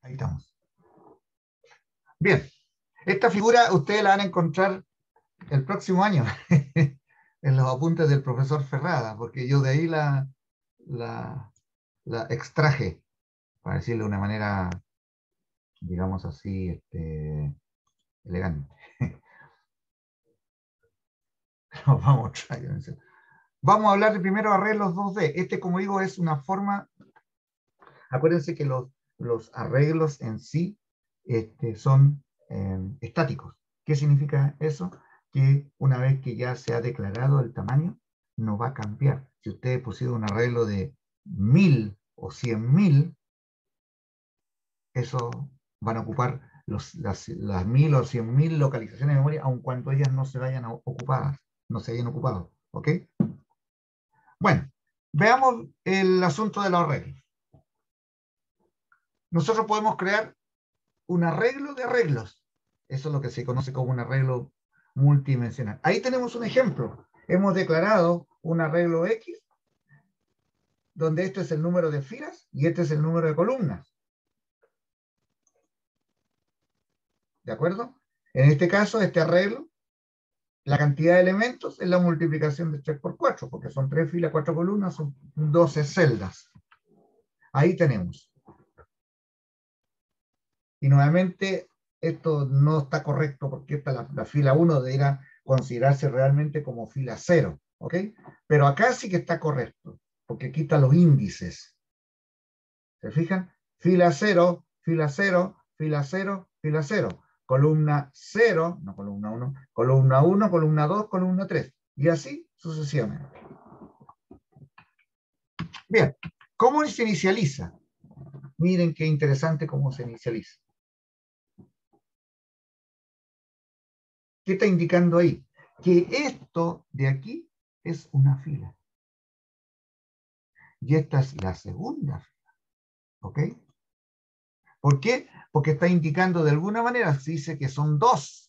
Ahí estamos. Bien, esta figura ustedes la van a encontrar el próximo año en los apuntes del profesor Ferrada, porque yo de ahí la extraje, para decirlo de una manera, digamos así, elegante. Vamos a hablar de primero arreglos 2D. Como digo, es una forma. Acuérdense que los arreglos en sí son estáticos. ¿Qué significa eso? Que una vez que ya se ha declarado el tamaño, no va a cambiar. Si ustedes pusieron un arreglo de 1000 o 100.000, eso van a ocupar las 1000 o 100.000 localizaciones de memoria, aun cuando ellas no se vayan ocupadas, no se hayan ocupado. ¿Ok? Bueno, veamos el asunto de los arreglos. Nosotros podemos crear un arreglo de arreglos. Eso es lo que se conoce como un arreglo multidimensional. Ahí tenemos un ejemplo. Hemos declarado un arreglo X, donde este es el número de filas y este es el número de columnas. ¿De acuerdo? En este caso, este arreglo, la cantidad de elementos es la multiplicación de 3 por 4, porque son 3 filas, 4 columnas, son 12 celdas. Ahí tenemos. Y nuevamente, esto no está correcto porque la fila 1 debería considerarse realmente como fila 0, ¿ok? Pero acá sí que está correcto, porque quita los índices. ¿Se fijan? Fila 0, fila 0, fila 0, fila 0. Columna 0, no columna 1, columna 1, columna 2, columna 3. Y así sucesivamente. Bien, ¿cómo se inicializa? Miren qué interesante cómo se inicializa. ¿Qué está indicando ahí? Que esto de aquí es una fila. Y esta es la segunda fila. ¿Ok? ¿Por qué? Porque está indicando de alguna manera, se dice que son dos.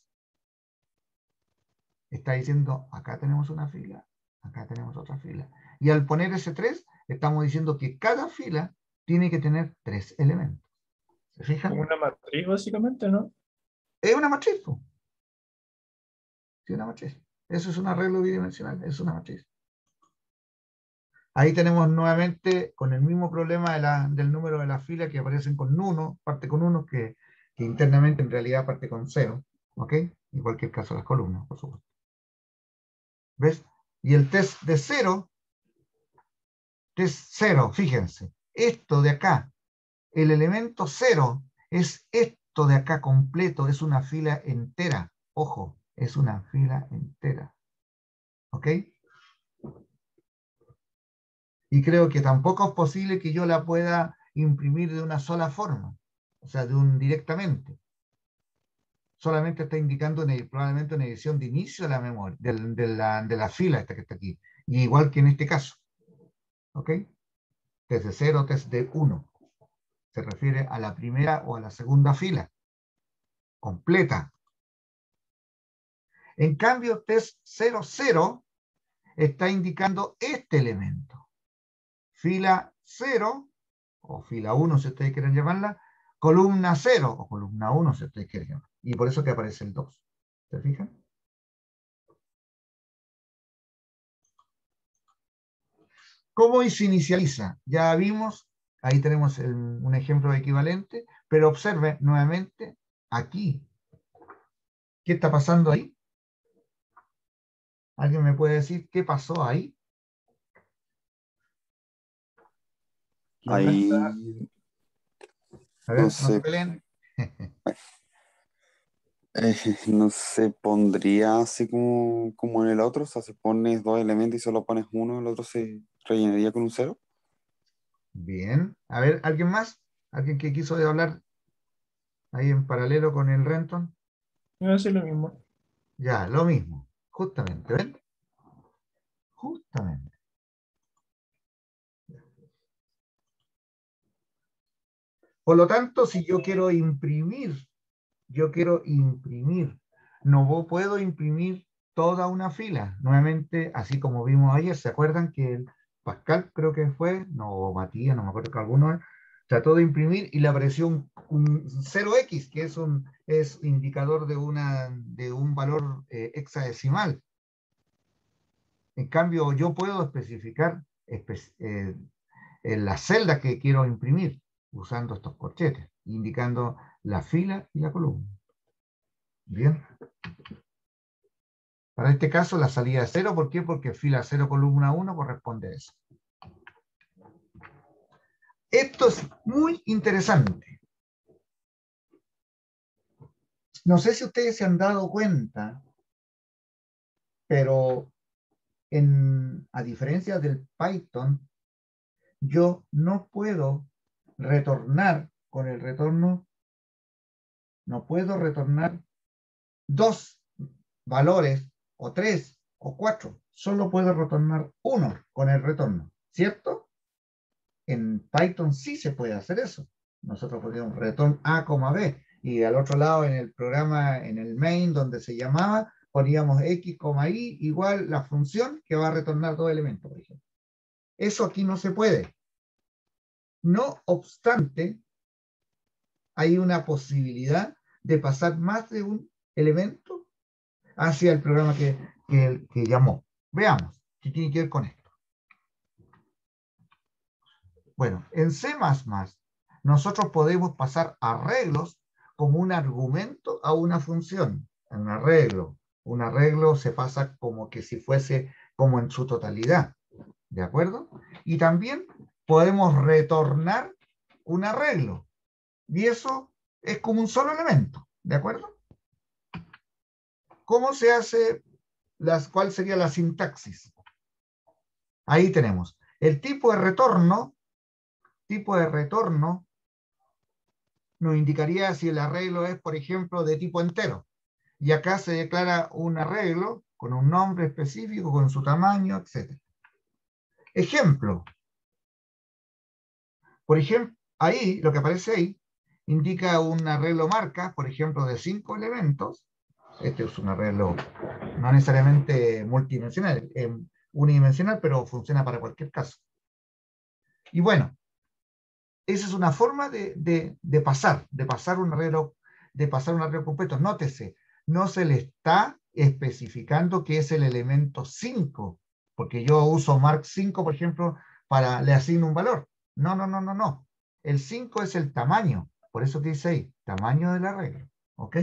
Está diciendo, acá tenemos una fila, acá tenemos otra fila. Y al poner ese 3, estamos diciendo que cada fila tiene que tener 3 elementos. ¿Se fijan? Como una matriz, básicamente, ¿no? Es una matriz. Sí, una matriz. Eso es un arreglo bidimensional, es una matriz. Ahí tenemos nuevamente con el mismo problema del número de las filas que aparecen con 1, parte con 1, que internamente en realidad parte con 0. ¿Ok? En cualquier caso las columnas, por supuesto. ¿Ves? Y el test de 0, test 0, fíjense. Esto de acá, el elemento 0 es esto de acá completo, es una fila entera. Ojo, es una fila entera. ¿Ok? Y creo que tampoco es posible que yo la pueda imprimir de una sola forma, o sea, directamente. Solamente está indicando probablemente una edición de inicio de la memoria, de la fila esta que está aquí. Y igual que en este caso. ¿Ok? Test de 0, test de 1. Se refiere a la primera o a la segunda fila. Completa. En cambio, test 0, 0 está indicando este elemento. Fila 0, o fila 1 si ustedes quieren llamarla, columna 0 o columna 1 si ustedes quieren llamarla. Y por eso que aparece el 2. ¿Se fijan? ¿Cómo se inicializa? Ya vimos, ahí tenemos un ejemplo equivalente, pero observe nuevamente aquí. ¿Qué está pasando ahí? ¿Alguien me puede decir qué pasó ahí? Ahí, A no ver, no se sé, peleen. no se pondría así como en el otro, o sea, si pones dos elementos y solo pones uno, el otro se rellenaría con un cero. Bien. A ver, ¿alguien más? ¿Alguien que quiso hablar ahí en paralelo con el Renton? Iba a decir lo mismo. Ya, lo mismo. Justamente, ¿ven? Justamente. Por lo tanto, si yo quiero imprimir, no puedo imprimir toda una fila. Nuevamente, así como vimos ayer, ¿se acuerdan que el Pascal creo que fue, no, Matías, no me acuerdo que alguno trató de imprimir y le apareció un 0x, que es indicador de un valor hexadecimal. En cambio, yo puedo especificar en las celdas que quiero imprimir usando estos corchetes, indicando la fila y la columna. Bien. Para este caso, la salida es 0. ¿Por qué? Porque fila 0, columna 1 corresponde a eso. Esto es muy interesante. No sé si ustedes se han dado cuenta, pero a diferencia del Python, yo no puedo retornar con el retorno, no puedo retornar 2 valores, o 3, o 4. Solo puedo retornar 1 con el retorno, ¿cierto? En Python sí se puede hacer eso. Nosotros ponemos return A, B, y al otro lado en el programa, en el main, donde se llamaba, poníamos X, Y, igual la función que va a retornar 2 elementos, por ejemplo. Eso aquí no se puede. No obstante, hay una posibilidad de pasar más de un elemento hacia el programa que llamó. Veamos qué tiene que ver con esto. Bueno, en C++ nosotros podemos pasar arreglos como un argumento a una función. Un arreglo se pasa como que si fuese como en su totalidad. ¿De acuerdo? Y también podemos retornar un arreglo. Y eso es como un solo elemento. ¿De acuerdo? ¿Cómo se hace? ¿Cuál sería la sintaxis? Ahí tenemos. El tipo de retorno nos indicaría si el arreglo es, por ejemplo, de tipo entero. Y acá se declara un arreglo con un nombre específico, con su tamaño, etc. Ejemplo. Por ejemplo, ahí, lo que aparece ahí, indica un arreglo marca, por ejemplo, de 5 elementos. Este es un arreglo no necesariamente multidimensional, unidimensional, pero funciona para cualquier caso. Y bueno, esa es una forma de pasar un arreglo completo. Nótese, no se le está especificando qué es el elemento 5, porque yo uso mark 5, por ejemplo, le asigno un valor. No. El 5 es el tamaño, por eso que dice ahí, tamaño del arreglo. ¿Ok?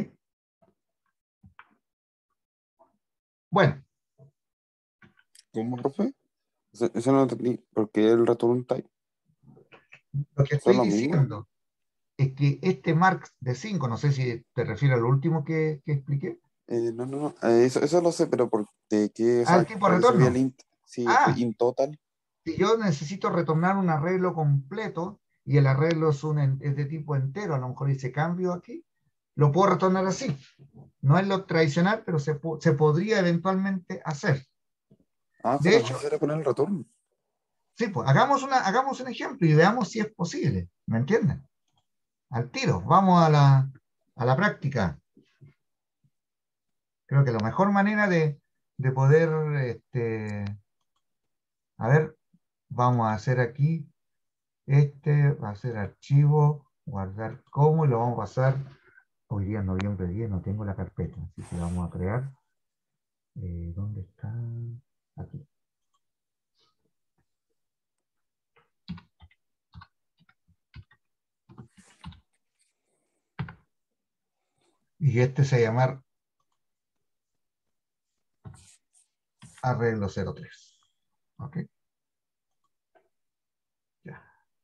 Bueno. ¿Cómo, profe? Eso no lo entendí. ¿Por qué el return type? Lo que ¿Eso es estoy lo mismo? diciendo es que este mark de 5, no sé si te refieres al último que expliqué, No. Eso lo sé, pero ¿de qué, o al sea, tipo de para qué servía el retorno. int? Sí, Ah, int total. si yo necesito retornar un arreglo completo y el arreglo es de tipo entero, a lo mejor hice cambio aquí, lo puedo retornar así. No es lo tradicional, pero se podría eventualmente hacer. Ah, De solo hecho, necesitaría poner el return. sí, pues hagamos un ejemplo y veamos si es posible. ¿Me entienden? Al tiro, vamos a la práctica. Creo que la mejor manera de poder, a ver, vamos a hacer aquí, va a ser archivo, guardar como, y lo vamos a pasar, hoy día, noviembre 10, no tengo la carpeta, así que la vamos a crear. ¿Dónde está? Aquí. Y este se va a llamar arreglo 03. ¿Ok? Ya.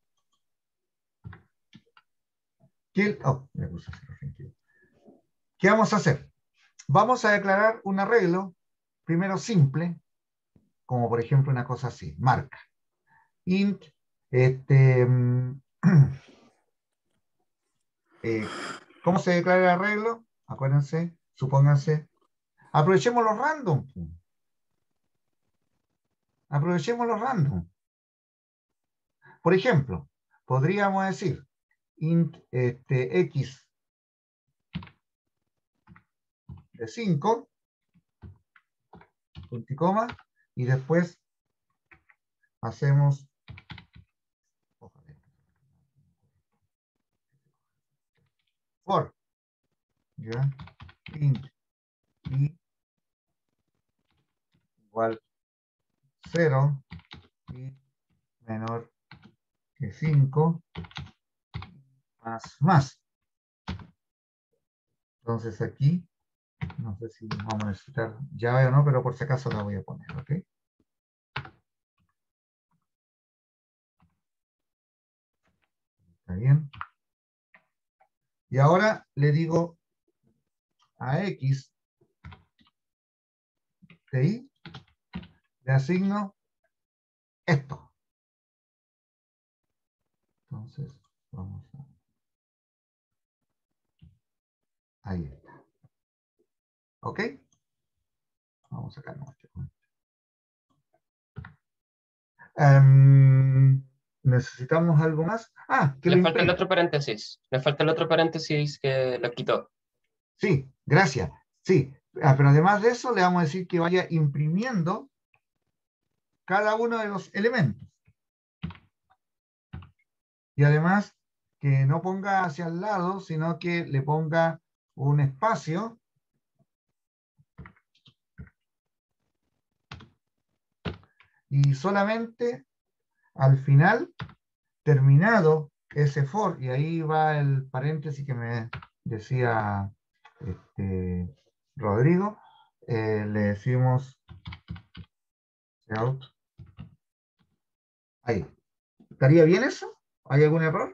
Me puse 0. ¿Qué vamos a hacer? Vamos a declarar un arreglo, primero simple, como por ejemplo una cosa así, marca. Int, ¿cómo se declara el arreglo? Acuérdense, supónganse. Aprovechemos los random. Aprovechemos los random. Por ejemplo, podríamos decir int x de 5, punto y coma, y después hacemos for, ¿ya? Int i igual 0 y menor que 5 más. Entonces aquí, no sé si vamos a necesitar llave o no, pero por si acaso la voy a poner, ¿ok? Está bien. Y ahora le digo a X de Y, le asigno esto. Entonces, vamos a... Ahí está. ¿Ok? Vamos a sacar nuestro. ¿Necesitamos algo más? Ah, que lo Le falta el imprima. otro paréntesis. Le falta el otro paréntesis que lo quitó. Sí, gracias. Sí, pero además de eso le vamos a decir que vaya imprimiendo cada uno de los elementos. Y además que no ponga hacia el lado, sino que le ponga un espacio y solamente al final, terminado ese for, y ahí va el paréntesis que me decía Rodrigo, le decimos out. Ahí. ¿Estaría bien eso? ¿Hay algún error?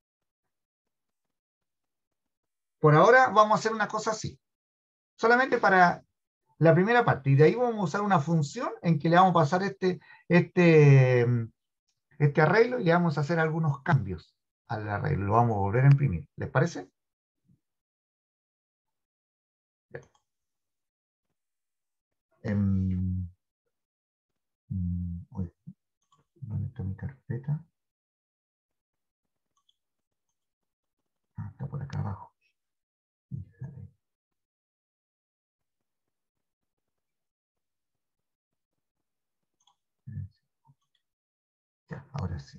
Por ahora vamos a hacer una cosa así. Solamente para la primera parte. Y de ahí vamos a usar una función en que le vamos a pasar este arreglo y le vamos a hacer algunos cambios al arreglo. Lo vamos a volver a imprimir. ¿Les parece? Uy, ¿dónde está mi carpeta? Ah, está por acá abajo. Híjole. Ya, ahora sí.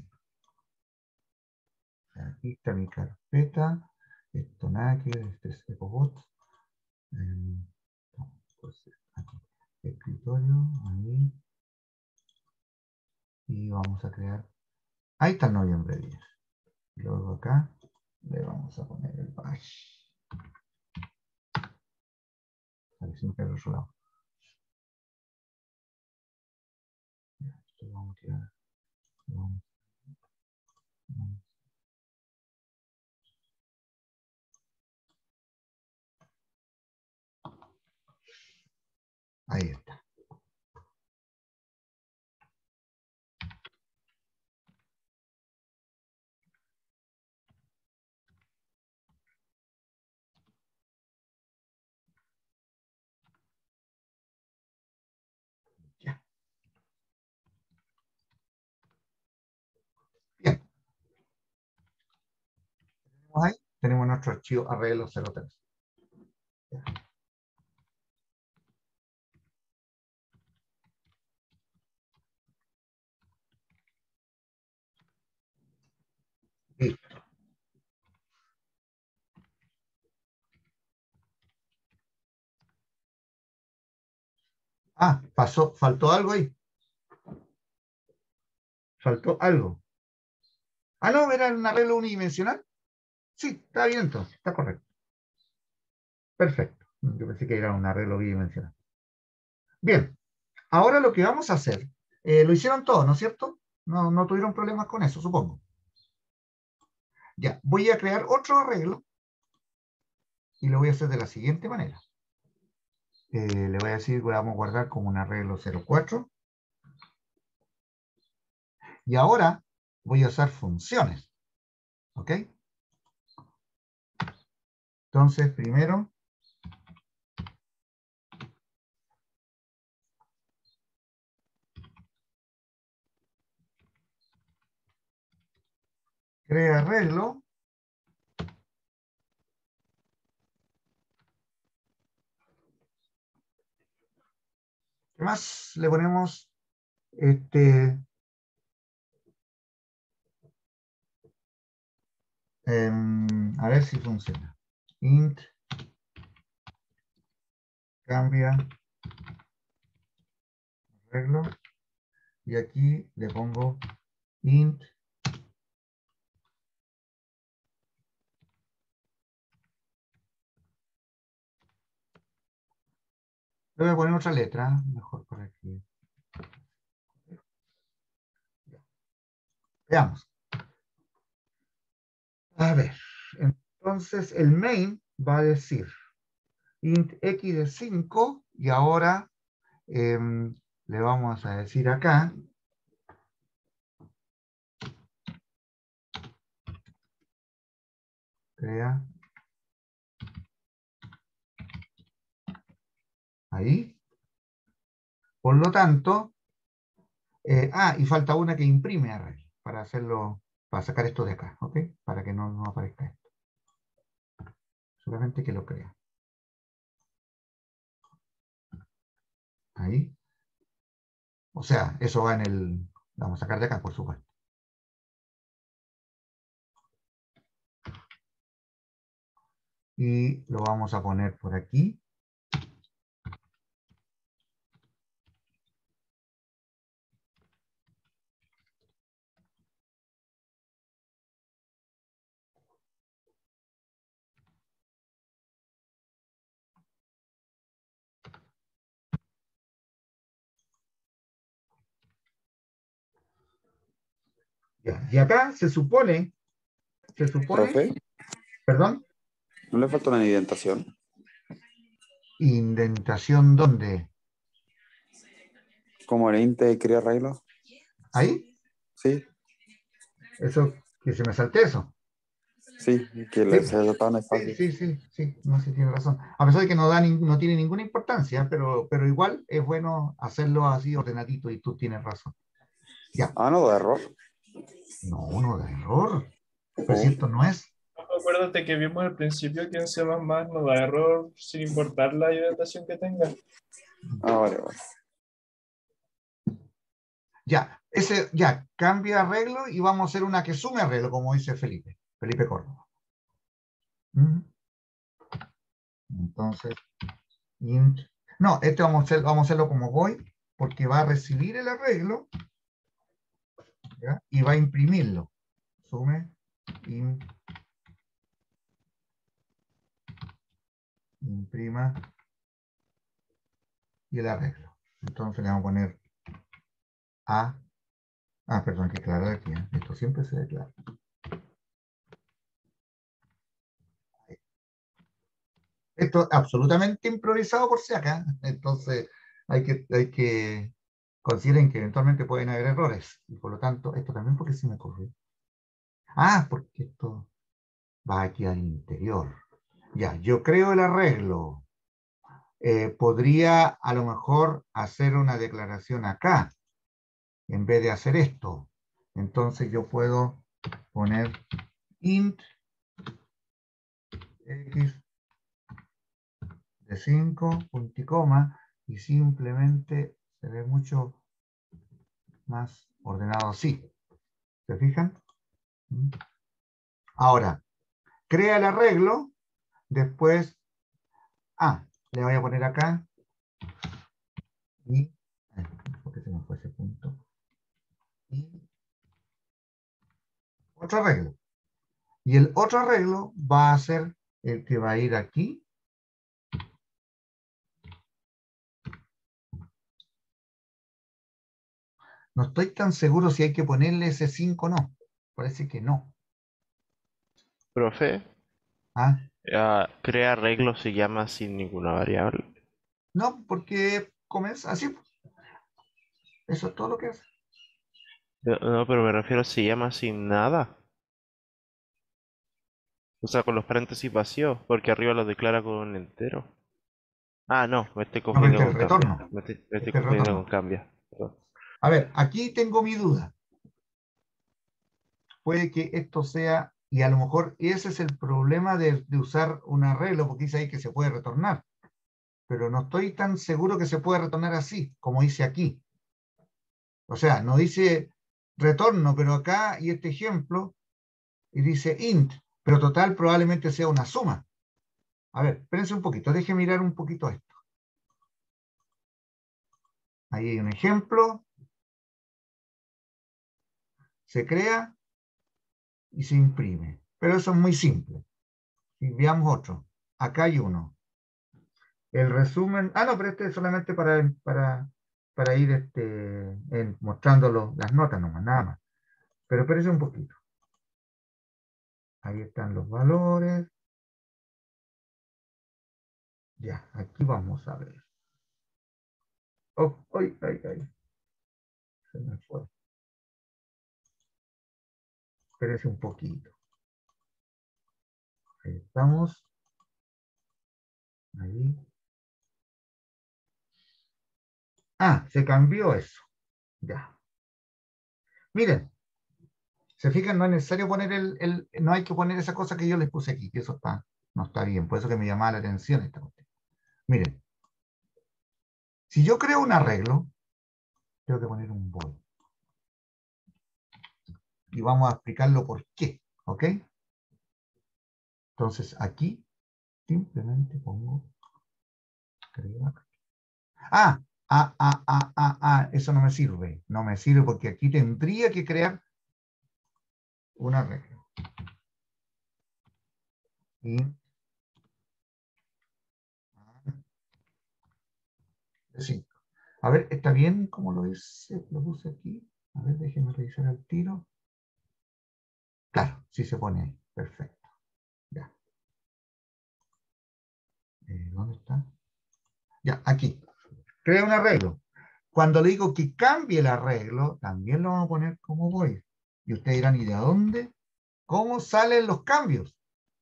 Aquí está mi carpeta. Esto nada que ver, este es EcoBot. Pues, aquí. Escritorio, ahí. Y vamos a crear. Ahí está el noviembre 10. Luego acá le vamos a poner el bash. Ahí siempre al otro lado. Esto lo vamos a tirar. Vamos. Ahí está. Ya. Bien. Ahí tenemos nuestro archivo arreglo 03. Ya. Listo. Ah, faltó algo ahí. Faltó algo. Ah, no, era un arreglo unidimensional. Sí, está bien entonces, está correcto. Perfecto. Yo pensé que era un arreglo bidimensional. Bien, ahora lo que vamos a hacer, lo hicieron todos, ¿no es cierto? No tuvieron problemas con eso, supongo. Ya, voy a crear otro arreglo y lo voy a hacer de la siguiente manera. Le voy a decir que vamos a guardar como un arreglo 04. Y ahora voy a usar funciones. ¿Ok? Entonces, primero, crea arreglo. ¿Qué más le ponemos? A ver si funciona. int cambia arreglo, y aquí le pongo int le voy a poner otra letra, mejor por aquí. Veamos. A ver, entonces el main va a decir int x de 5 y ahora le vamos a decir acá crea ahí. Por lo tanto, y falta una que imprime array para hacerlo, para sacar esto de acá, ¿ok? Para que no aparezca esto. Solamente que lo crea. Ahí. O sea, eso va en el... Lo vamos a sacar de acá, por supuesto. Y lo vamos a poner por aquí. Ya. Y acá se supone, Profe, perdón, ¿no le falta una indentación? indentación ¿dónde? ¿Como el int de crea arreglo? Ahí, Sí, eso, que se me salte eso. sí, que Sí, se ha tratado en sí, espacio. sí, no sé, tiene razón. A pesar de que no tiene ninguna importancia, pero igual es bueno hacerlo así ordenadito y tú tienes razón. Ya, Ah, no, de error. no da error. Pero si Oh, esto no es, Acuérdate que vimos al principio que en C++ no da error sin importar la indentación que tenga. vale, vale. ya, cambia arreglo y vamos a hacer una que sume arreglo, como dice Felipe Córdoba. Entonces, int, no, este vamos a hacerlo como voy, porque va a recibir el arreglo, ¿ya? Y va a imprimirlo. Sume, imprima y el arreglo. Entonces le vamos a poner perdón, hay que aclarar aquí, ¿eh? Esto siempre se declara. Esto es absolutamente improvisado por si acá, entonces hay que consideren que eventualmente pueden haber errores, y por lo tanto, esto también porque se me ocurrió. Porque esto va aquí al interior. Ya, yo creo el arreglo. Podría a lo mejor hacer una declaración acá, en vez de hacer esto. Entonces yo puedo poner int x de 5, punto y coma, y simplemente se ve mucho más ordenado así. ¿Se fijan? Ahora, crea el arreglo, después, le voy a poner acá, y, ¿por qué se me fue ese punto? Y otro arreglo. Y el otro arreglo va a ser el que va a ir aquí. No estoy tan seguro si hay que ponerle ese 5 o no. Parece que no. Profe, ¿Ah? crea arreglo se llama sin ninguna variable. No, porque comienza así. Eso es todo lo que hace. No, pero me refiero se llama sin nada. O sea, con los paréntesis vacíos, porque arriba lo declara con un entero. No, me estoy No, pero confundiendo este es el con cambia. retorno. Me estoy Este es el confundiendo con retorno. cambia. Perdón. A ver, aquí tengo mi duda. Puede que esto sea, y a lo mejor ese es el problema de usar un arreglo, porque dice ahí que se puede retornar. Pero no estoy tan seguro que se puede retornar así, como dice aquí. O sea, no dice retorno, pero acá, y este ejemplo, y dice int, pero total probablemente sea una suma. A ver, espérense un poquito, deje mirar un poquito esto. Ahí hay un ejemplo. Se crea y se imprime. Pero eso es muy simple. Y veamos otro. Acá hay uno. El resumen. Ah, no, pero este es solamente para ir mostrando las notas nomás, nada más. Pero espérense un poquito. Ahí están los valores. Ya, aquí vamos a ver. Oh, ay, ay, ay. Se me fue. Espérense un poquito. Ahí estamos. Ahí. Ah, se cambió eso. Ya. Miren, se fijan, no es necesario poner no hay que poner esa cosa que yo les puse aquí, que eso no está bien. Por eso que me llamaba la atención esta cuestión. Miren, si yo creo un arreglo, tengo que poner un void. Y vamos a explicarlo por qué, ¿ok? Entonces aquí simplemente pongo crear. Eso no me sirve. No me sirve porque aquí tendría que crear un arreglo. Y sí. A ver, ¿está bien como lo puse aquí? A ver, déjenme revisar el tiro. Claro, sí se pone ahí. Perfecto. Ya. ¿Dónde está? Ya, aquí. Crea un arreglo. Cuando le digo que cambie el arreglo, también lo vamos a poner como void. Y ustedes dirán, ¿y de dónde? ¿Cómo salen los cambios?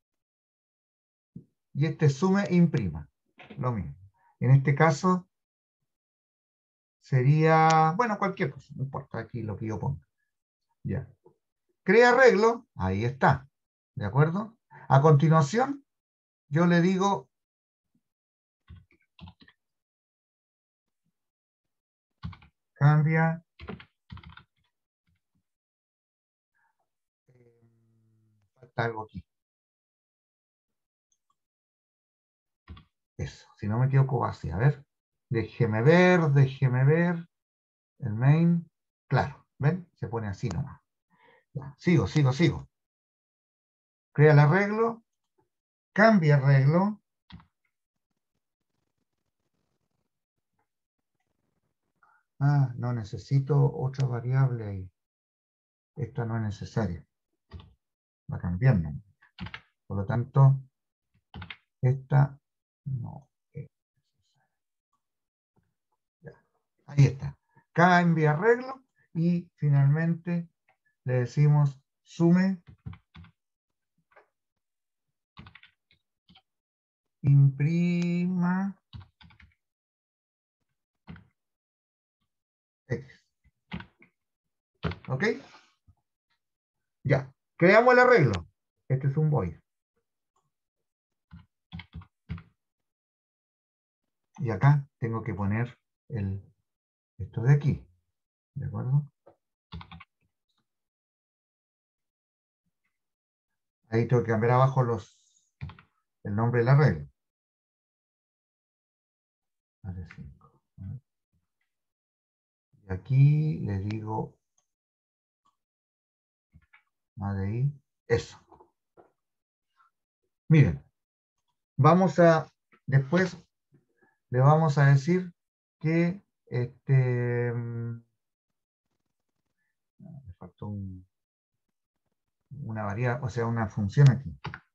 Y sume e imprima. Lo mismo. En este caso sería, bueno, cualquier cosa. No importa aquí lo que yo ponga. Ya. Crea arreglo. Ahí está. ¿De acuerdo? A continuación, yo le digo cambia falta algo aquí. Eso, si no me equivoco así. A ver, déjeme ver. El main, claro, ¿ven? Se pone así nomás. Ya, sigo. Crea el arreglo, cambia arreglo. Ah, no necesito otra variable ahí. Esta no es necesaria. Va cambiando. Por lo tanto, esta no es necesaria. Ya. Ahí está. Cambia arreglo y finalmente le decimos sume, imprima X. ¿Ok? Ya. Creamos el arreglo. Este es un void. Y acá tengo que poner esto de aquí. ¿De acuerdo? Ahí tengo que cambiar abajo el nombre de la regla. Vale, 5. Y aquí le digo ahí, eso. Miren, después le vamos a decir que me faltó una variable, o sea, una función aquí.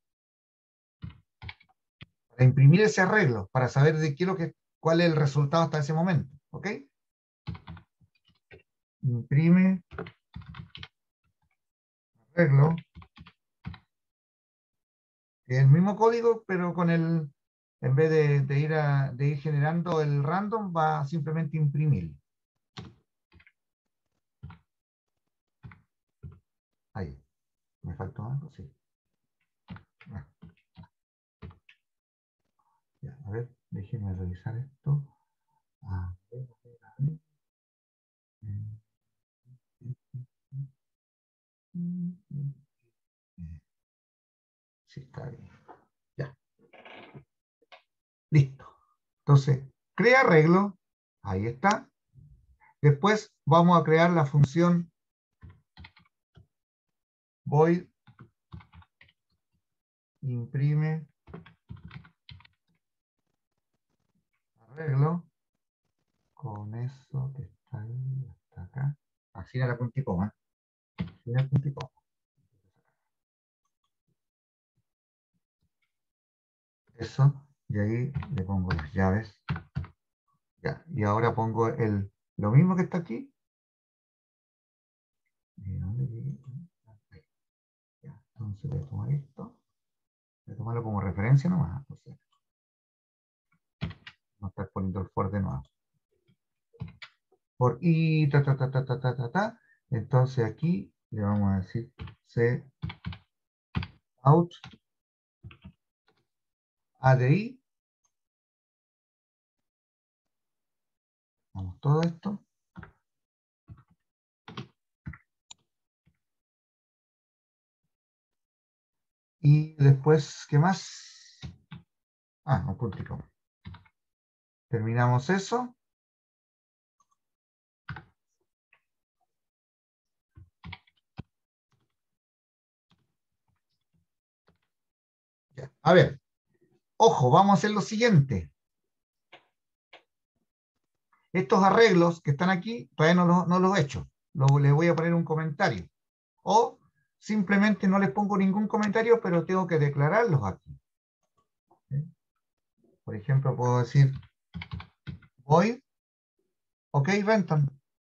Para imprimir ese arreglo, para saber de cuál es el resultado hasta ese momento. ¿Ok? Imprime arreglo, que es el mismo código, pero en vez de ir generando el random, va simplemente a imprimir. Ahí. ¿Me faltó algo? Sí. Ah, ya, a ver, déjenme revisar esto. A ver, a ver. Sí, está bien. Ya. Listo. Entonces, crea arreglo. Ahí está. Después vamos a crear la función void imprime arreglo con eso que está ahí hasta acá. Así era la punta y coma. Así era la punta y coma. Eso, y ahí le pongo las llaves. Ya, y ahora pongo lo mismo que está aquí. Ya, entonces voy a tomar esto. Voy a tomarlo como referencia nomás. Entonces, no estar poniendo el for de nuevo. Por i, ta, ta, ta, ta, ta, ta, ta, ta. Entonces aquí le vamos a decir c out ADI. Vamos todo esto. Y después, ¿qué más? Ah, un punto y coma. Terminamos eso. Ya. A ver, ojo, vamos a hacer lo siguiente. Estos arreglos que están aquí, todavía no los he hecho. Les voy a poner un comentario. O simplemente no les pongo ningún comentario, pero tengo que declararlos aquí. ¿Sí? Por ejemplo, puedo decir void, ok, Renton.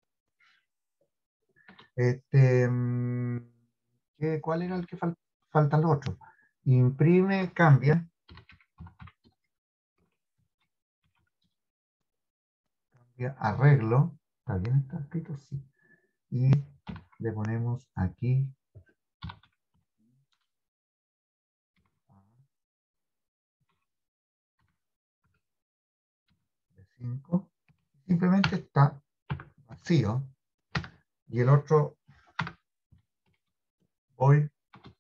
¿Cuál era el que falta el otro? Imprime, cambia arreglo. ¿Está bien? ¿Está escrito? Sí. Y le ponemos aquí 5. Simplemente está vacío. Y el otro void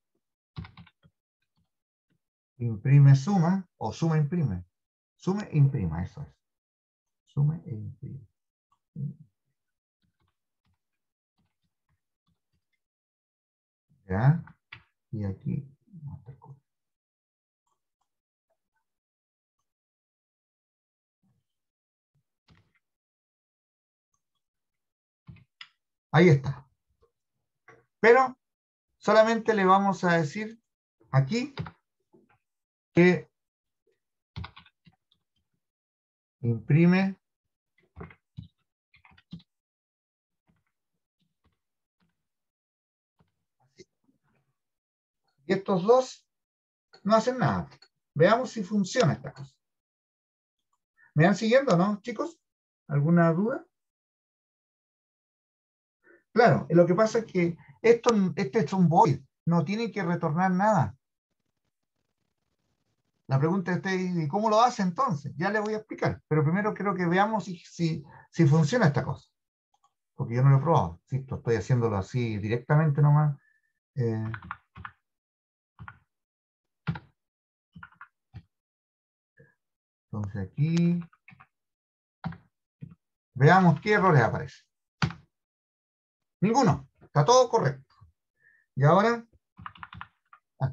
imprime suma o suma imprime. Sume e imprima, eso es. Sume e imprime. ¿Ya? Y aquí. Ahí está. Pero solamente le vamos a decir aquí que imprime y estos dos no hacen nada. Veamos si funciona esta cosa. ¿Me van siguiendo, no, chicos? ¿Alguna duda? Claro, lo que pasa es que este es un void, no tiene que retornar nada. La pregunta es, ¿y cómo lo hace entonces? Ya le voy a explicar, pero primero quiero que veamos si funciona esta cosa. Porque yo no lo he probado. Sí, estoy haciéndolo así directamente nomás. Entonces aquí, veamos qué errores aparecen. Ninguno, está todo correcto. Y ahora, ah,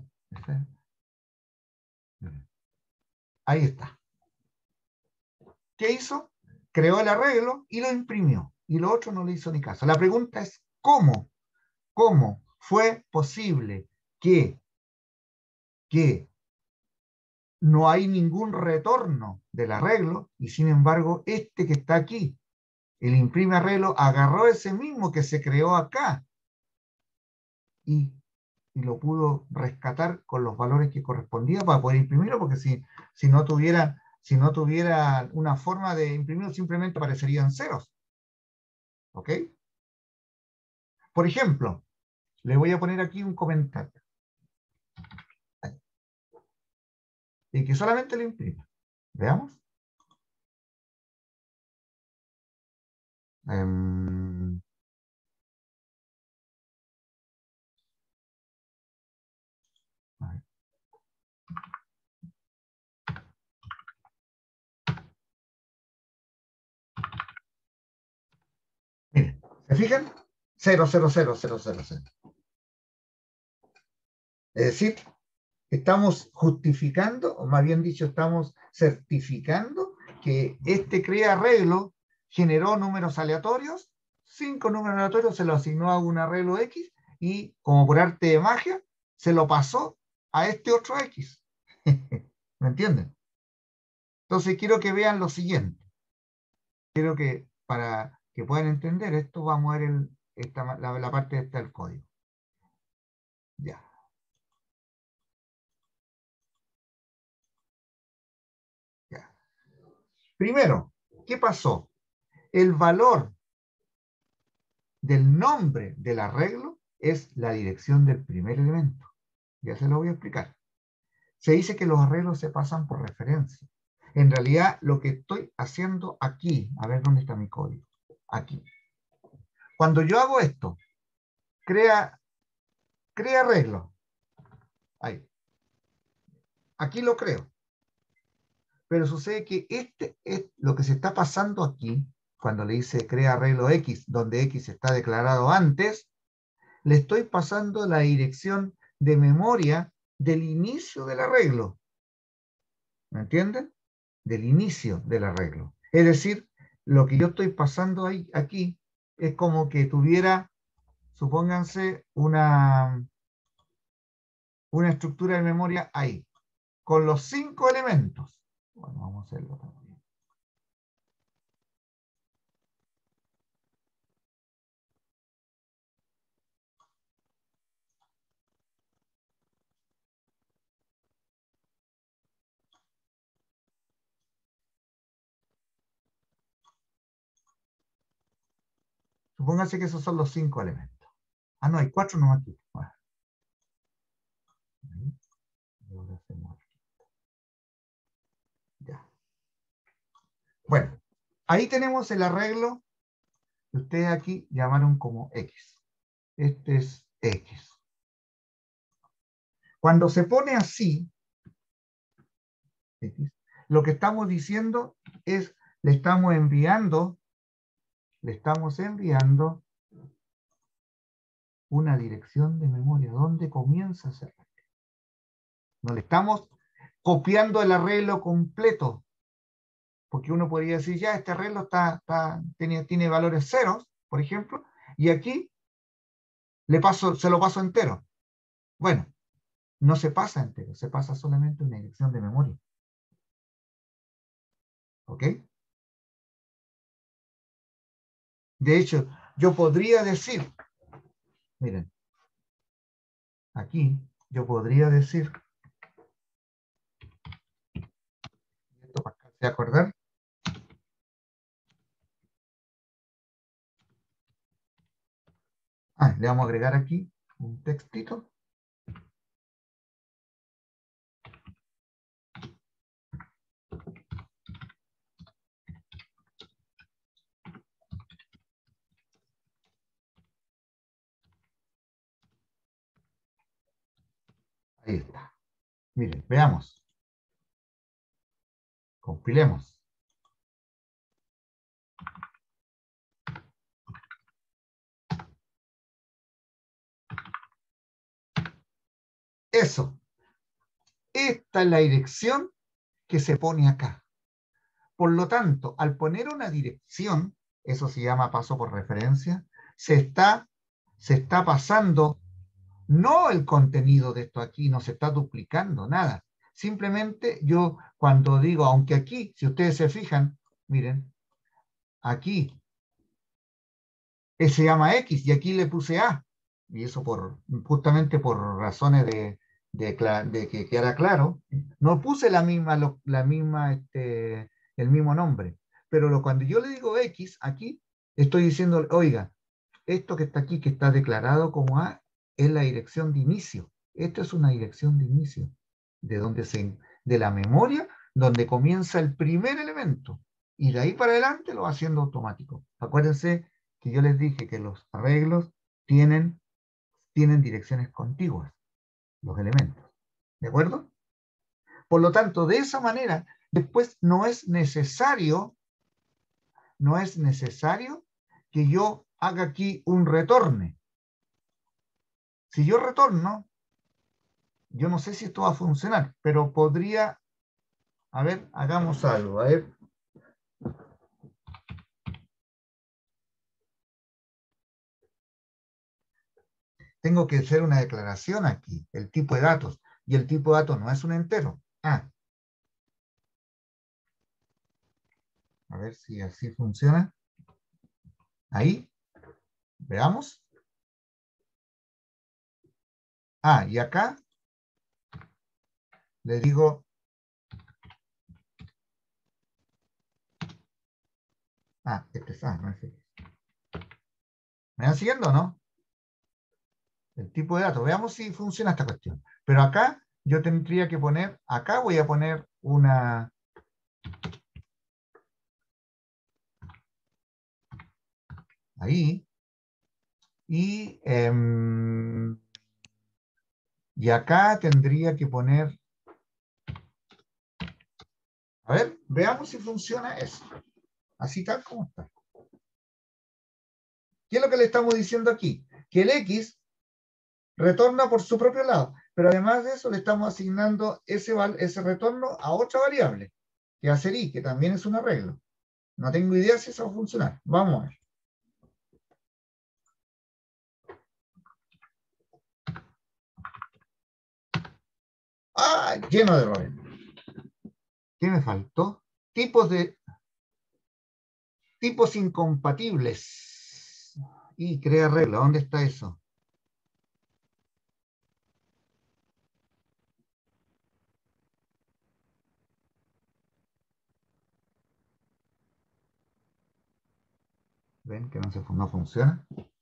ahí está. ¿Qué hizo? Creó el arreglo y lo imprimió. Y lo otro no le hizo ni caso. La pregunta es, ¿cómo? ¿Cómo fue posible que no hay ningún retorno del arreglo y sin embargo este que está aquí, el imprime arreglo, agarró ese mismo que se creó acá y lo pudo rescatar con los valores que correspondía para poder imprimirlo, porque si no tuviera una forma de imprimirlo, simplemente aparecerían ceros. ¿Ok? Por ejemplo, le voy a poner aquí un comentario. Y que solamente lo imprima. Veamos. Um, fijan? 0, 0, 0, 0, 0, 0. Es decir, estamos justificando, o más bien dicho, estamos certificando que este crea arreglo generó números aleatorios, 5 números aleatorios se lo asignó a un arreglo X y, como por arte de magia, se lo pasó a este otro X. ¿Me entienden? Entonces quiero que vean lo siguiente. Quiero que, para que puedan entender esto, vamos a ver la parte esta del código. Ya. Ya. Primero, ¿qué pasó? El valor del nombre del arreglo es la dirección del primer elemento. Ya se lo voy a explicar. Se dice que los arreglos se pasan por referencia. En realidad, lo que estoy haciendo aquí, a ver dónde está mi código. Aquí. Cuando yo hago esto, crea arreglo. Ahí. Aquí lo creo. Pero sucede que este es lo que se está pasando aquí, cuando le dice crea arreglo X, donde X está declarado antes, le estoy pasando la dirección de memoria del inicio del arreglo. ¿Me entienden? Del inicio del arreglo. Es decir, lo que yo estoy pasando ahí, aquí es como que tuviera, supónganse, una estructura de memoria ahí, con los 5 elementos. Bueno, vamos a hacerlo también. Supónganse que esos son los 5 elementos. Ah, no, hay 4 nomás aquí. Bueno. Ahora hacemos aquí. Ya. Bueno, ahí tenemos el arreglo que ustedes aquí llamaron como X. Este es X. Cuando se pone así, X, lo que estamos diciendo es, le estamos enviando una dirección de memoria, donde comienza ese arreglo. No le estamos copiando el arreglo completo, porque uno podría decir, ya, este arreglo tiene valores ceros, por ejemplo, y aquí se lo paso entero. Bueno, no se pasa entero, se pasa solamente una dirección de memoria. ¿Ok? De hecho, yo podría decir, miren, aquí yo podría decir, esto para que acordar, le vamos a agregar aquí un textito. Ahí está. Miren, veamos. Compilemos. Eso. Esta es la dirección que se pone acá. Por lo tanto, al poner una dirección, eso se llama paso por referencia, se está pasando, no el contenido de esto aquí, no se está duplicando nada. Simplemente yo cuando digo, aunque aquí, si ustedes se fijan, miren, aquí se llama X y aquí le puse A. Y eso justamente por razones de que quedara claro, no puse el mismo nombre. Pero cuando yo le digo X aquí, estoy diciendo, oiga, esto que está aquí, que está declarado como A, es la dirección de inicio. Esta es una dirección de inicio, de la memoria, donde comienza el primer elemento. Y de ahí para adelante lo va haciendo automático. Acuérdense que yo les dije que los arreglos tienen direcciones contiguas, los elementos. ¿De acuerdo? Por lo tanto, de esa manera, después no es necesario que yo haga aquí un retorne. Si yo retorno, yo no sé si esto va a funcionar, pero podría, a ver, hagamos algo, a ver. Tengo que hacer una declaración aquí, el tipo de datos, y el tipo de datos no es un entero. A ver si así funciona. Ahí, veamos. Y acá le digo, este es no es este. ¿Me van siguiendo o no? El tipo de datos. Veamos si funciona esta cuestión. Pero acá yo tendría que poner, acá voy a poner una... Ahí. Y acá tendría que poner... A ver, veamos si funciona eso. Así tal como está. ¿Qué es lo que le estamos diciendo aquí? Que el X retorna por su propio lado, pero además de eso le estamos asignando ese retorno a otra variable, que va a ser Y, que también es un arreglo. No tengo idea si eso va a funcionar. Vamos a ver. Lleno de errores. ¿Qué me faltó? Tipos incompatibles. Y crea regla. ¿Dónde está eso? ¿Ven que no funciona?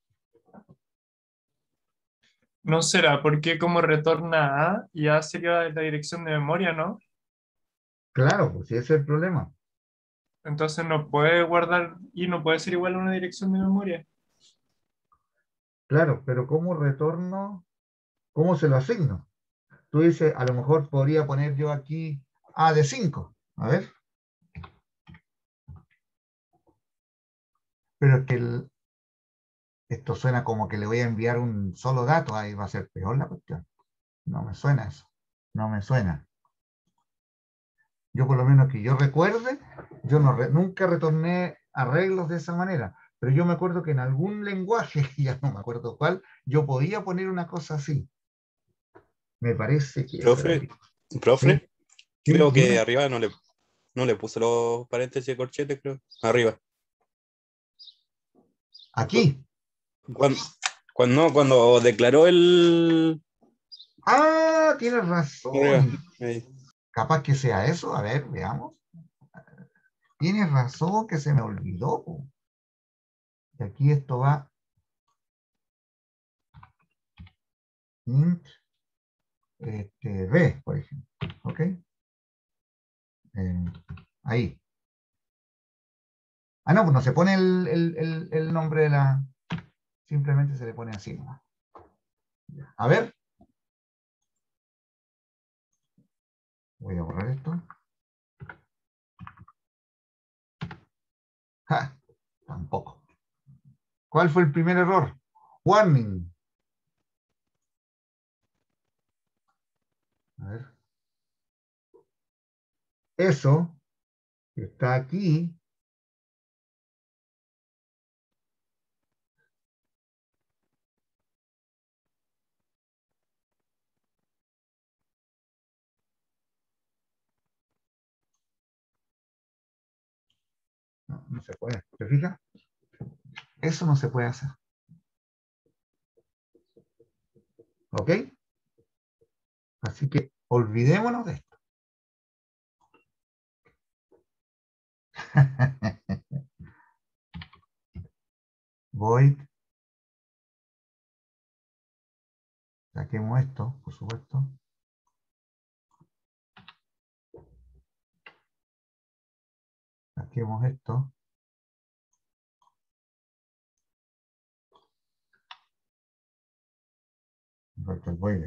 ¿No será porque como retorna A, ya sería la dirección de memoria, ¿no? Claro, pues ese es el problema. Entonces no puede guardar y no puede ser igual a una dirección de memoria. Claro, pero ¿cómo retorno? ¿Cómo se lo asigno? Tú dices, a lo mejor podría poner yo aquí A de 5. A ver. Pero es que esto suena como que le voy a enviar un solo dato, ahí va a ser peor la cuestión. No me suena eso. No me suena. Yo por lo menos que yo recuerde, yo nunca retorné arreglos de esa manera. Pero yo me acuerdo que en algún lenguaje, ya no me acuerdo cuál, yo podía poner una cosa así. Me parece que eso era. Profe, profe, ¿Sí? ¿Sí? creo que Dime. arriba no le puse los paréntesis de corchete, creo. Arriba. Aquí. Cuando, cuando declaró el... Tienes Arriba, razón. ahí. Capaz que sea eso. A ver, veamos. Tienes razón que se me olvidó, po. Y aquí esto va int b, por ejemplo. ¿Ok? Ahí. No, pues no se pone el nombre de la... Simplemente se le pone así, ¿no? A ver. Voy a borrar esto. Tampoco. ¿Cuál fue el primer error? Warning. A ver. Eso que está aquí. No se puede. ¿Te fijas? Eso no se puede hacer. ¿Ok? Así que olvidémonos de esto. Void. Saquemos esto, por supuesto. Saquemos esto. Me falta el void.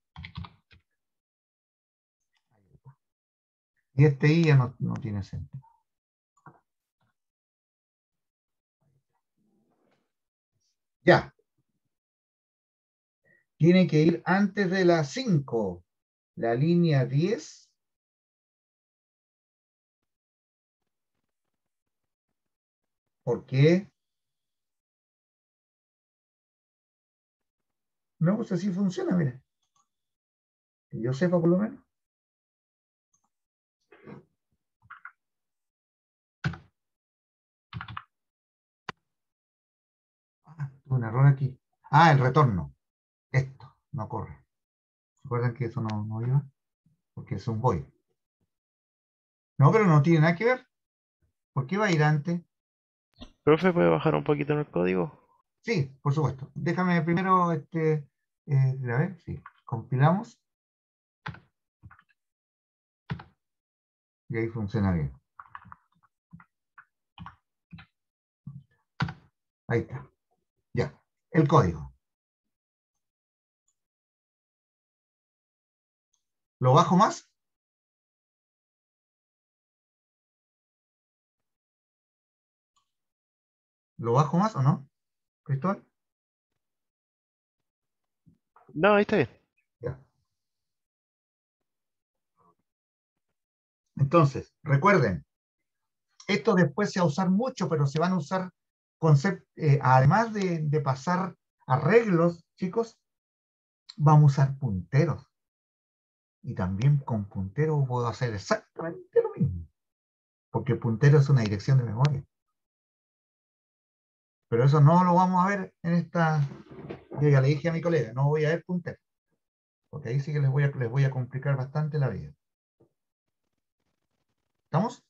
Y este I ya no tiene sentido. Ya. Tiene que ir antes de la 5. La línea 10. ¿Por qué? No, pues así funciona, mire. Que yo sepa por lo menos. Tuve un error aquí. El retorno. Esto no corre. ¿Recuerdan que eso no iba? Porque es un void. No, pero no tiene nada que ver. ¿Por qué va a ir antes? Profe, ¿puede bajar un poquito en el código? Sí, por supuesto. Déjame primero, a ver, sí. Compilamos y ahí funciona bien. Ahí está. Ya. El código. ¿Lo bajo más? ¿Lo bajo más o no, Cristóbal? No, ahí está bien. Ya. Entonces, recuerden, esto después se va a usar mucho, pero se van a usar además de pasar arreglos, chicos, vamos a usar punteros. Y también con punteros puedo hacer exactamente lo mismo. Porque puntero es una dirección de memoria. Pero eso no lo vamos a ver en esta. Yo ya le dije a mi colega, no voy a ver puntero. Porque ahí sí que les voy a complicar bastante la vida. ¿Estamos?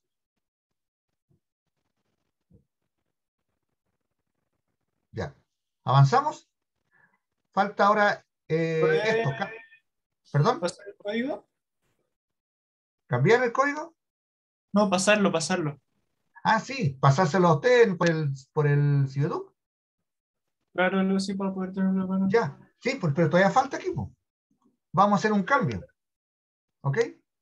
Ya. ¿Avanzamos? Falta ahora ¿Puede esto. ¿Perdón? pasar el código? ¿Cambiar el código? No, pasarlo. Sí, pasárselo a usted por el Ciudad. Claro, Lucy, para poder tenerlo bueno. Ya. Sí, pero todavía falta aquí, po. Vamos a hacer un cambio. ¿Ok?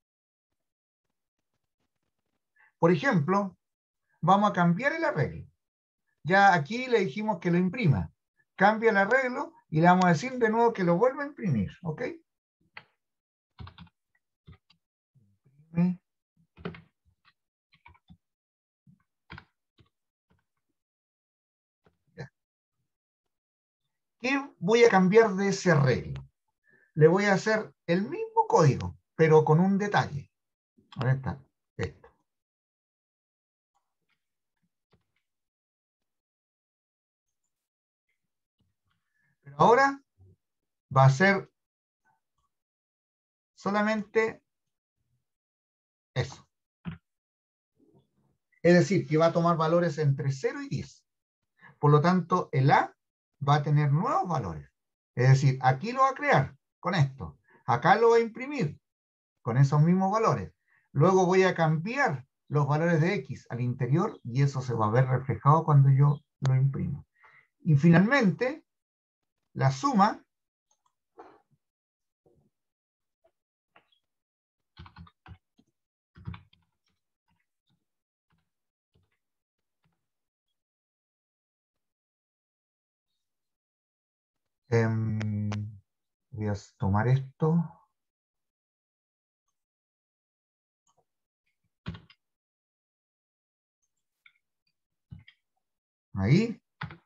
Por ejemplo, vamos a cambiar el arreglo. Ya aquí le dijimos que lo imprima. Cambia el arreglo y le vamos a decir de nuevo que lo vuelva a imprimir. ¿Ok? Ya. ¿Qué voy a cambiar de ese arreglo? Le voy a hacer el mismo código, pero con un detalle. Ahí está. Esto. Pero ahora va a ser solamente eso. Es decir, que va a tomar valores entre 0 y 10. Por lo tanto, el A va a tener nuevos valores. Es decir, aquí lo va a crear con esto. Acá lo va a imprimir con esos mismos valores. Luego voy a cambiar los valores de X al interior y eso se va a ver reflejado cuando yo lo imprimo. Y finalmente, la suma voy a tomar esto. Ahí.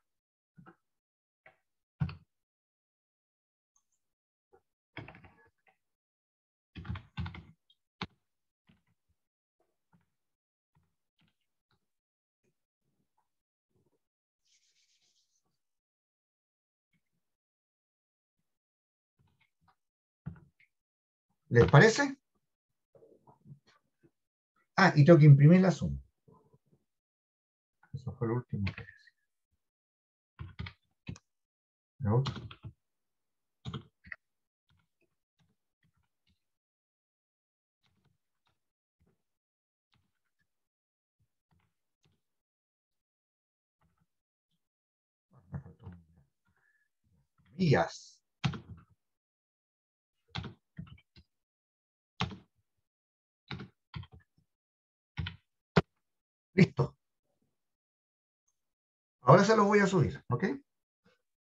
¿Les parece? Y tengo que imprimir la suma. Eso fue lo último que decía. ¿No? Millas. Listo. Ahora se lo voy a subir, ¿ok?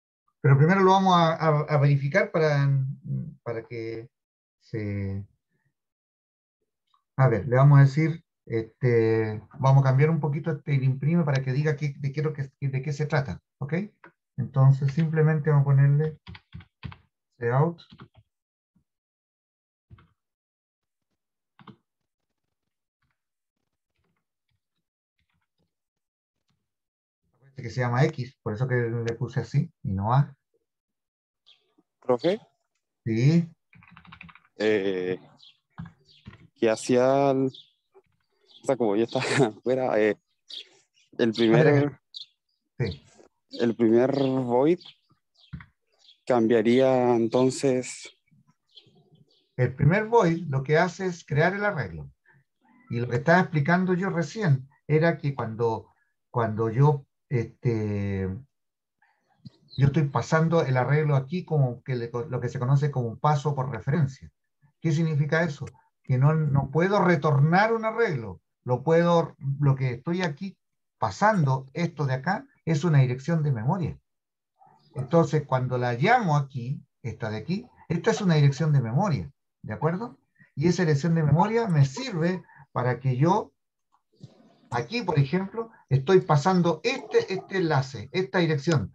Pero primero lo vamos a verificar para que se... A ver, le vamos a decir, vamos a cambiar un poquito el imprime para que diga de qué se trata, ¿ok? Entonces simplemente vamos a ponerle cout. Que se llama X, por eso que le puse así y no A. Profe, Sí, que hacía, o sea, como ya está fuera, el Espera primer, sí. el primer void cambiaría entonces, El primer void lo que hace es crear el arreglo. Y lo que estaba explicando yo recién era que cuando yo estoy pasando el arreglo aquí como lo que se conoce como un paso por referencia. ¿Qué significa eso? Que no puedo retornar un arreglo. Lo que estoy aquí pasando, esto de acá, es una dirección de memoria. Entonces, cuando la llamo aquí, esta de aquí, esta es una dirección de memoria, ¿de acuerdo? Y esa dirección de memoria me sirve para que yo, aquí, por ejemplo, estoy pasando este enlace, esta dirección.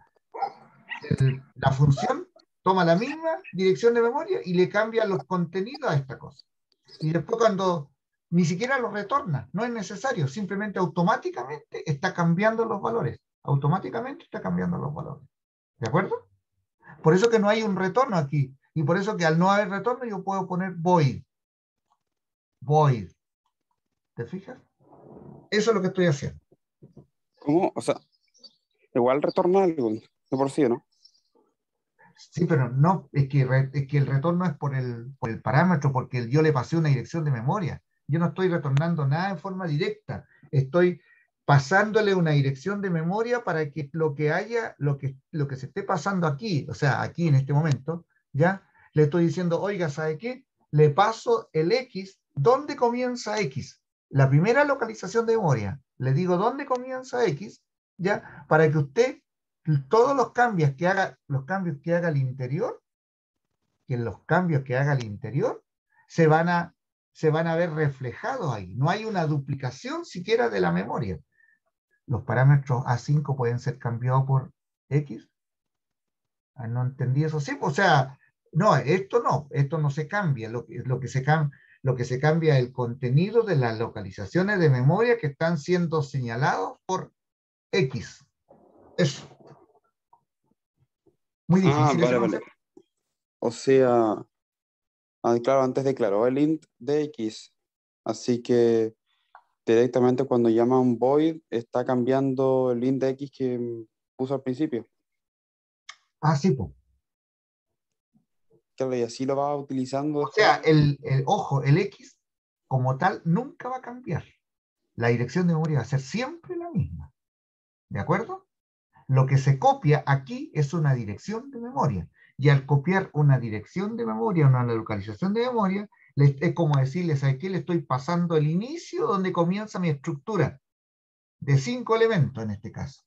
La función toma la misma dirección de memoria y le cambia los contenidos a esta cosa. Y después cuando ni siquiera lo retorna, no es necesario, simplemente automáticamente está cambiando los valores. Automáticamente está cambiando los valores. ¿De acuerdo? Por eso que no hay un retorno aquí. Y por eso que al no haber retorno yo puedo poner void. Void. ¿Te fijas? Eso es lo que estoy haciendo. ¿cómo? O sea, igual retorna algo, de por sí, ¿no? Sí, pero no, es que el retorno es por el parámetro, porque yo le pasé una dirección de memoria. Yo no estoy retornando nada en forma directa. Estoy pasándole una dirección de memoria para que lo que haya, lo que se esté pasando aquí, o sea, aquí en este momento, ya le estoy diciendo, oiga, ¿sabe qué? Le paso el X, ¿dónde comienza X? La primera localización de memoria. Le digo, ¿dónde comienza X? Ya, para que usted todos los cambios que haga al interior, que los cambios que haga al interior se van a ver reflejados ahí. No hay una duplicación siquiera de la memoria. Los parámetros A5 pueden ser cambiados por X. Ah, no entendí eso. Sí, o sea, no, esto no se cambia. Lo que se cambia es el contenido de las localizaciones de memoria que están siendo señalados por X. Eso. Muy Ah, difícil ese vale, vale. concepto. O sea, claro, antes declaró el int de X, así que directamente cuando llama un void está cambiando el int de X que puso al principio. Ah, sí, pues. Claro, y así lo va utilizando O sea, después. ojo, el X como tal nunca va a cambiar. La dirección de memoria va a ser siempre la misma. ¿De acuerdo? Lo que se copia aquí es una dirección de memoria. Y al copiar una dirección de memoria, una localización de memoria, es como decirles a qué le estoy pasando el inicio donde comienza mi estructura de 5 elementos en este caso.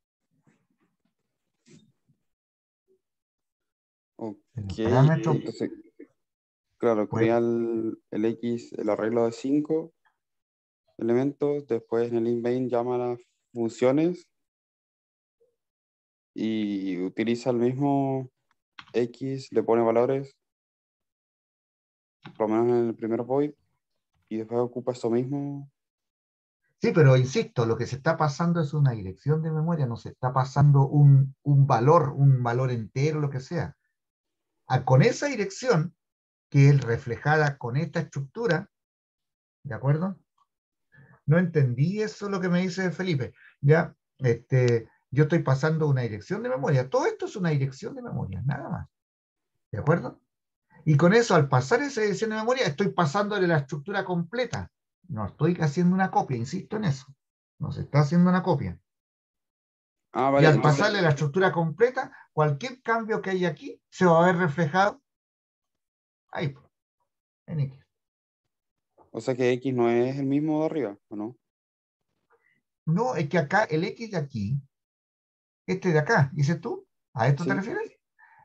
Ok, El parámetro, entonces, claro, pues, crea el X, el arreglo de 5 elementos, después en el int main llama a las funciones y utiliza el mismo X, le pone valores, por lo menos en el primer void, y después ocupa eso mismo. sí, pero insisto, lo que se está pasando es una dirección de memoria, no se está pasando un valor entero, lo que sea. Con esa dirección, que es reflejada con esta estructura, ¿de acuerdo? No entendí eso lo que me dice Felipe. Ya, yo estoy pasando una dirección de memoria. Todo esto es una dirección de memoria, nada más. ¿De acuerdo? Y con eso, al pasar esa dirección de memoria, estoy pasándole la estructura completa. No estoy haciendo una copia, insisto en eso. No se está haciendo una copia. Ah, Y vale, al entonces, pasarle la estructura completa, cualquier cambio que hay aquí se va a ver reflejado ahí, en X. o sea que X no es el mismo de arriba, ¿o no? No, es que acá el X de aquí, este de acá, dices tú, ¿a esto te Sí, refieres?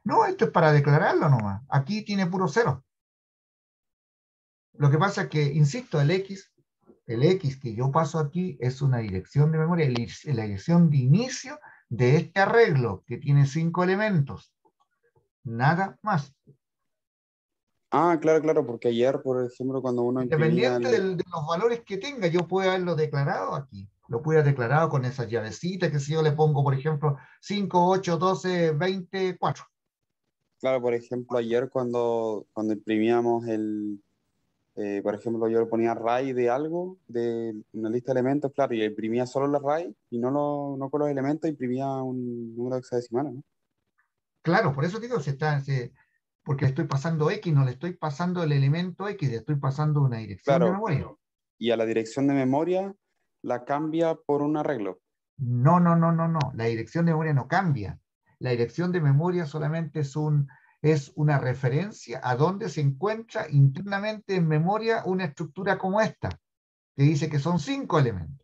No, esto es para declararlo nomás. Aquí tiene puro cero. Lo que pasa es que, insisto, el X que yo paso aquí es una dirección de memoria, la dirección de inicio de este arreglo que tiene 5 elementos. Nada más. Ah, claro, claro, porque ayer, por ejemplo, cuando uno imprimía Independiente de los valores que tenga, yo puedo haberlo declarado aquí. Lo puedo haber declarado con esas llavecitas, que si yo le pongo, por ejemplo, 5, 8, 12, 20, 4. claro, por ejemplo, ayer cuando imprimíamos por ejemplo, yo le ponía array de algo, de una lista de elementos, claro, y imprimía solo el array y no con los elementos, imprimía un número hexadecimal, ¿no? Claro, por eso digo, porque le estoy pasando X, no le estoy pasando el elemento X, le estoy pasando una dirección de Claro, memoria. y a la dirección de memoria la cambia por un arreglo. No, no, no, no, no. La dirección de memoria no cambia. La dirección de memoria solamente es una referencia a dónde se encuentra internamente en memoria una estructura como esta, que dice que son 5 elementos.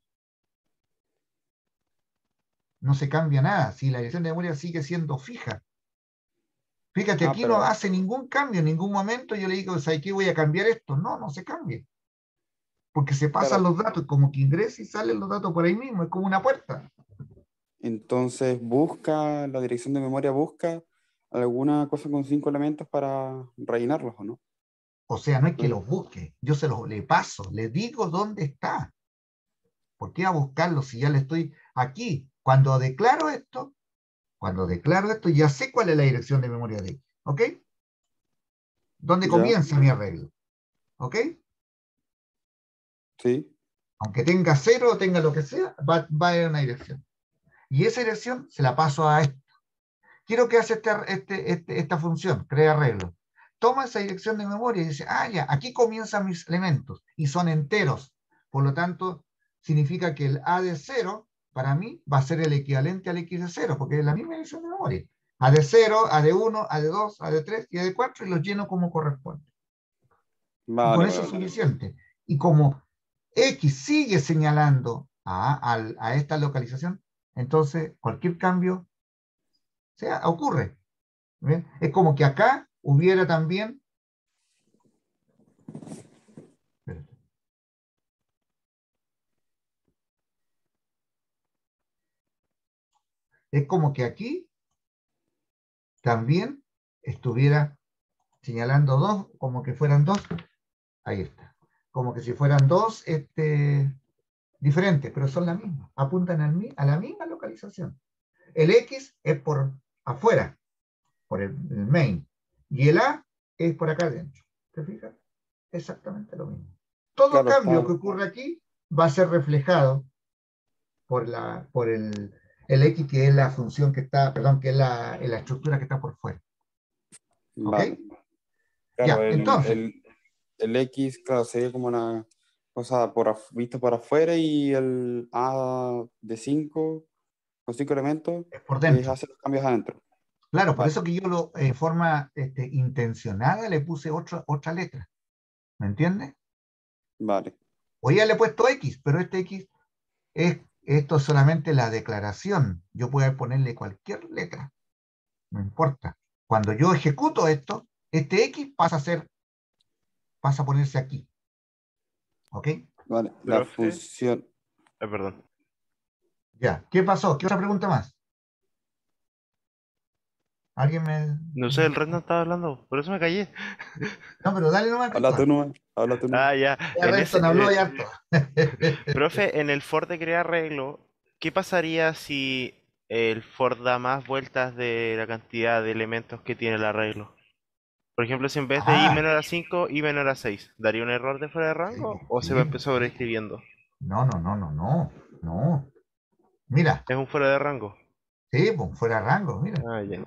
No se cambia nada. Si la dirección de memoria sigue siendo fija. Fíjate, aquí no Pero, hace ningún cambio. En ningún momento yo le digo, ¿sabes qué? Voy a cambiar esto. No, no se cambia. Porque se pasan claro, los datos, como que ingresa y salen los datos por ahí mismo. Es como una puerta. entonces la dirección de memoria busca alguna cosa con 5 elementos para rellenarlos, ¿o no? O sea, no es que Entonces, los busque. Yo le paso, le digo dónde está. ¿Por qué a buscarlo si ya le estoy aquí? Cuando declaro esto, ya sé cuál es la dirección de memoria de X. ¿Ok? ¿Dónde ¿ya? comienza mi arreglo? ¿Ok? Sí, Aunque tenga cero o tenga lo que sea, va a una dirección. Y esa dirección se la paso a esto. Quiero que hace esta función, crea arreglo. Toma esa dirección de memoria y dice, ah, ya, aquí comienzan mis elementos y son enteros. Por lo tanto, significa que el A de 0, para mí, va a ser el equivalente al X de 0, porque es la misma dirección de memoria. A de 0, A de 1, A de 2, A de 3 y A de 4 y los lleno como corresponde. Y con vale, eso vale, es vale. suficiente. Y como X sigue señalando a esta localización, entonces cualquier cambio ocurre. ¿Bien? Es como que acá hubiera también, es como que aquí también estuviera señalando dos, como que fueran dos, ahí está, como que si fueran dos diferentes, pero son la misma, apuntan a la misma localización. El X es por afuera, por el main, y el A es por acá adentro. ¿Te fijas? Exactamente lo mismo. Todo Claro, cambio que ocurre aquí va a ser reflejado por el X, que es la función que está, perdón, que es la estructura que está por fuera. ¿Ok? vale. Claro, Ya, entonces, el X, claro, sería como una cosa visto por afuera y el A de 5 con 5 elementos es por dentro. hace los cambios adentro. Claro, por Vale, eso que yo en forma intencionada le puse otra letra. ¿Me entiendes? vale, O ya le he puesto X, pero este X esto es solamente la declaración. Yo puedo ponerle cualquier letra, no importa. Cuando yo ejecuto esto, este X pasa a ponerse aquí. ¿Ok? vale. La Profe, función, perdón. Ya. ¿Qué pasó? ¿Qué otra pregunta más? ¿Alguien me...? No sé, el Red no estaba hablando, por eso me callé. No, pero dale nomás, habla tú Cristóbal. nomás, habla tú nomás. Ah, ya. Ya En Renzo ese, no habló ya harto. profe, en el for de crear arreglo, ¿qué pasaría si el for da más vueltas de la cantidad de elementos que tiene el arreglo? Por ejemplo, si en vez de i Ah, menor a 5, i menor a 6, ¿daría un error de fuera de rango o se va sí, a empezar sobreescribiendo? no, no, no, no, no, no. Mira, Es un fuera de rango. sí, pues fuera de rango, mira. Ah, ya.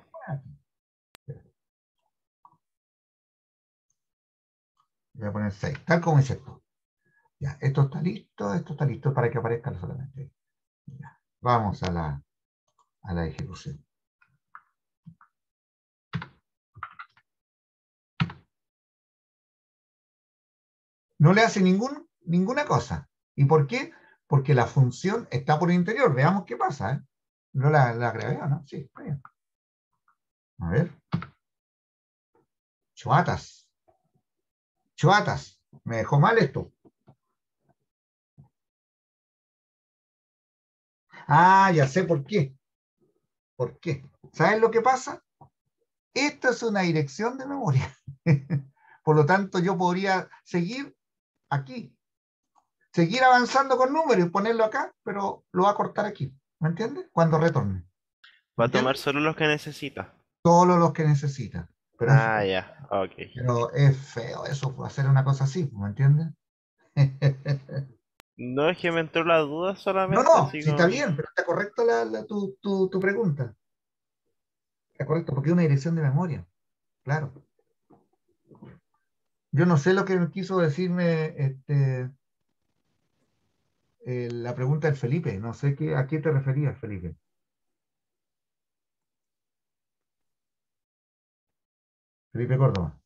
Voy a poner 6, tal como dice esto. Ya, esto está listo para que aparezca solamente. Ya, vamos a la ejecución. No le hace ninguna cosa. ¿Y por qué? Porque la función está por el interior. Veamos qué pasa. ¿Eh? No la grabé, ¿no? Sí, está bien. A ver. Chuatas. Chuatas. Me dejó mal esto. Ah, ya sé por qué. ¿Por qué? ¿Sabes lo que pasa? Esta es una dirección de memoria. Por lo tanto, yo podría seguir aquí. Seguir avanzando con números y ponerlo acá, pero lo va a cortar aquí. ¿Me entiendes? Cuando retorne. ¿Me Va a tomar entiendes? solo los que necesita. Todos los que necesita. Ah, ya, ok. Pero es feo eso, hacer una cosa así, ¿me entiendes? No es que me entró la duda No, solamente, no, así sí está como... bien, pero está correcta tu pregunta. Está correcto, porque es una dirección de memoria, claro. Yo no sé lo que me quiso decirme la pregunta del Felipe, no sé a qué te referías, Felipe. Felipe Córdoba,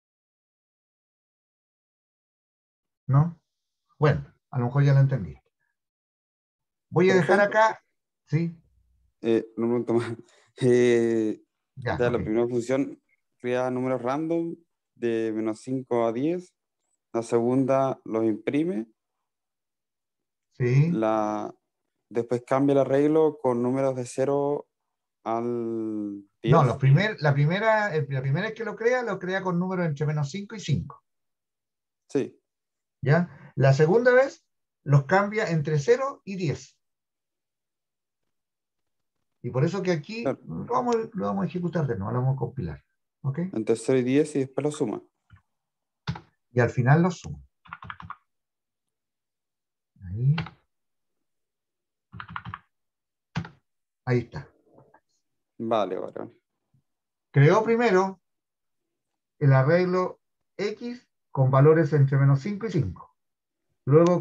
¿no? Bueno, a lo mejor ya lo entendí. Voy a dejar Profe, acá, ¿sí? no pregunto más. Ya, Ya ok. la primera función crea números random de -5 a 10. La segunda los imprime. Sí. Después cambia el arreglo con números de 0 al No, 10. la primera vez que lo crea con números entre -5 y 5. Sí, ¿Ya? La segunda vez los cambia entre 0 y 10. Y por eso que aquí claro. lo vamos a ejecutar de nuevo, lo vamos a compilar. ¿Ok? Entre 0 y 10 y después lo suma. Y al final los sumo. Ahí, ahí está. Vale, vale, vale. Creó primero el arreglo X con valores entre -5 y 5. Luego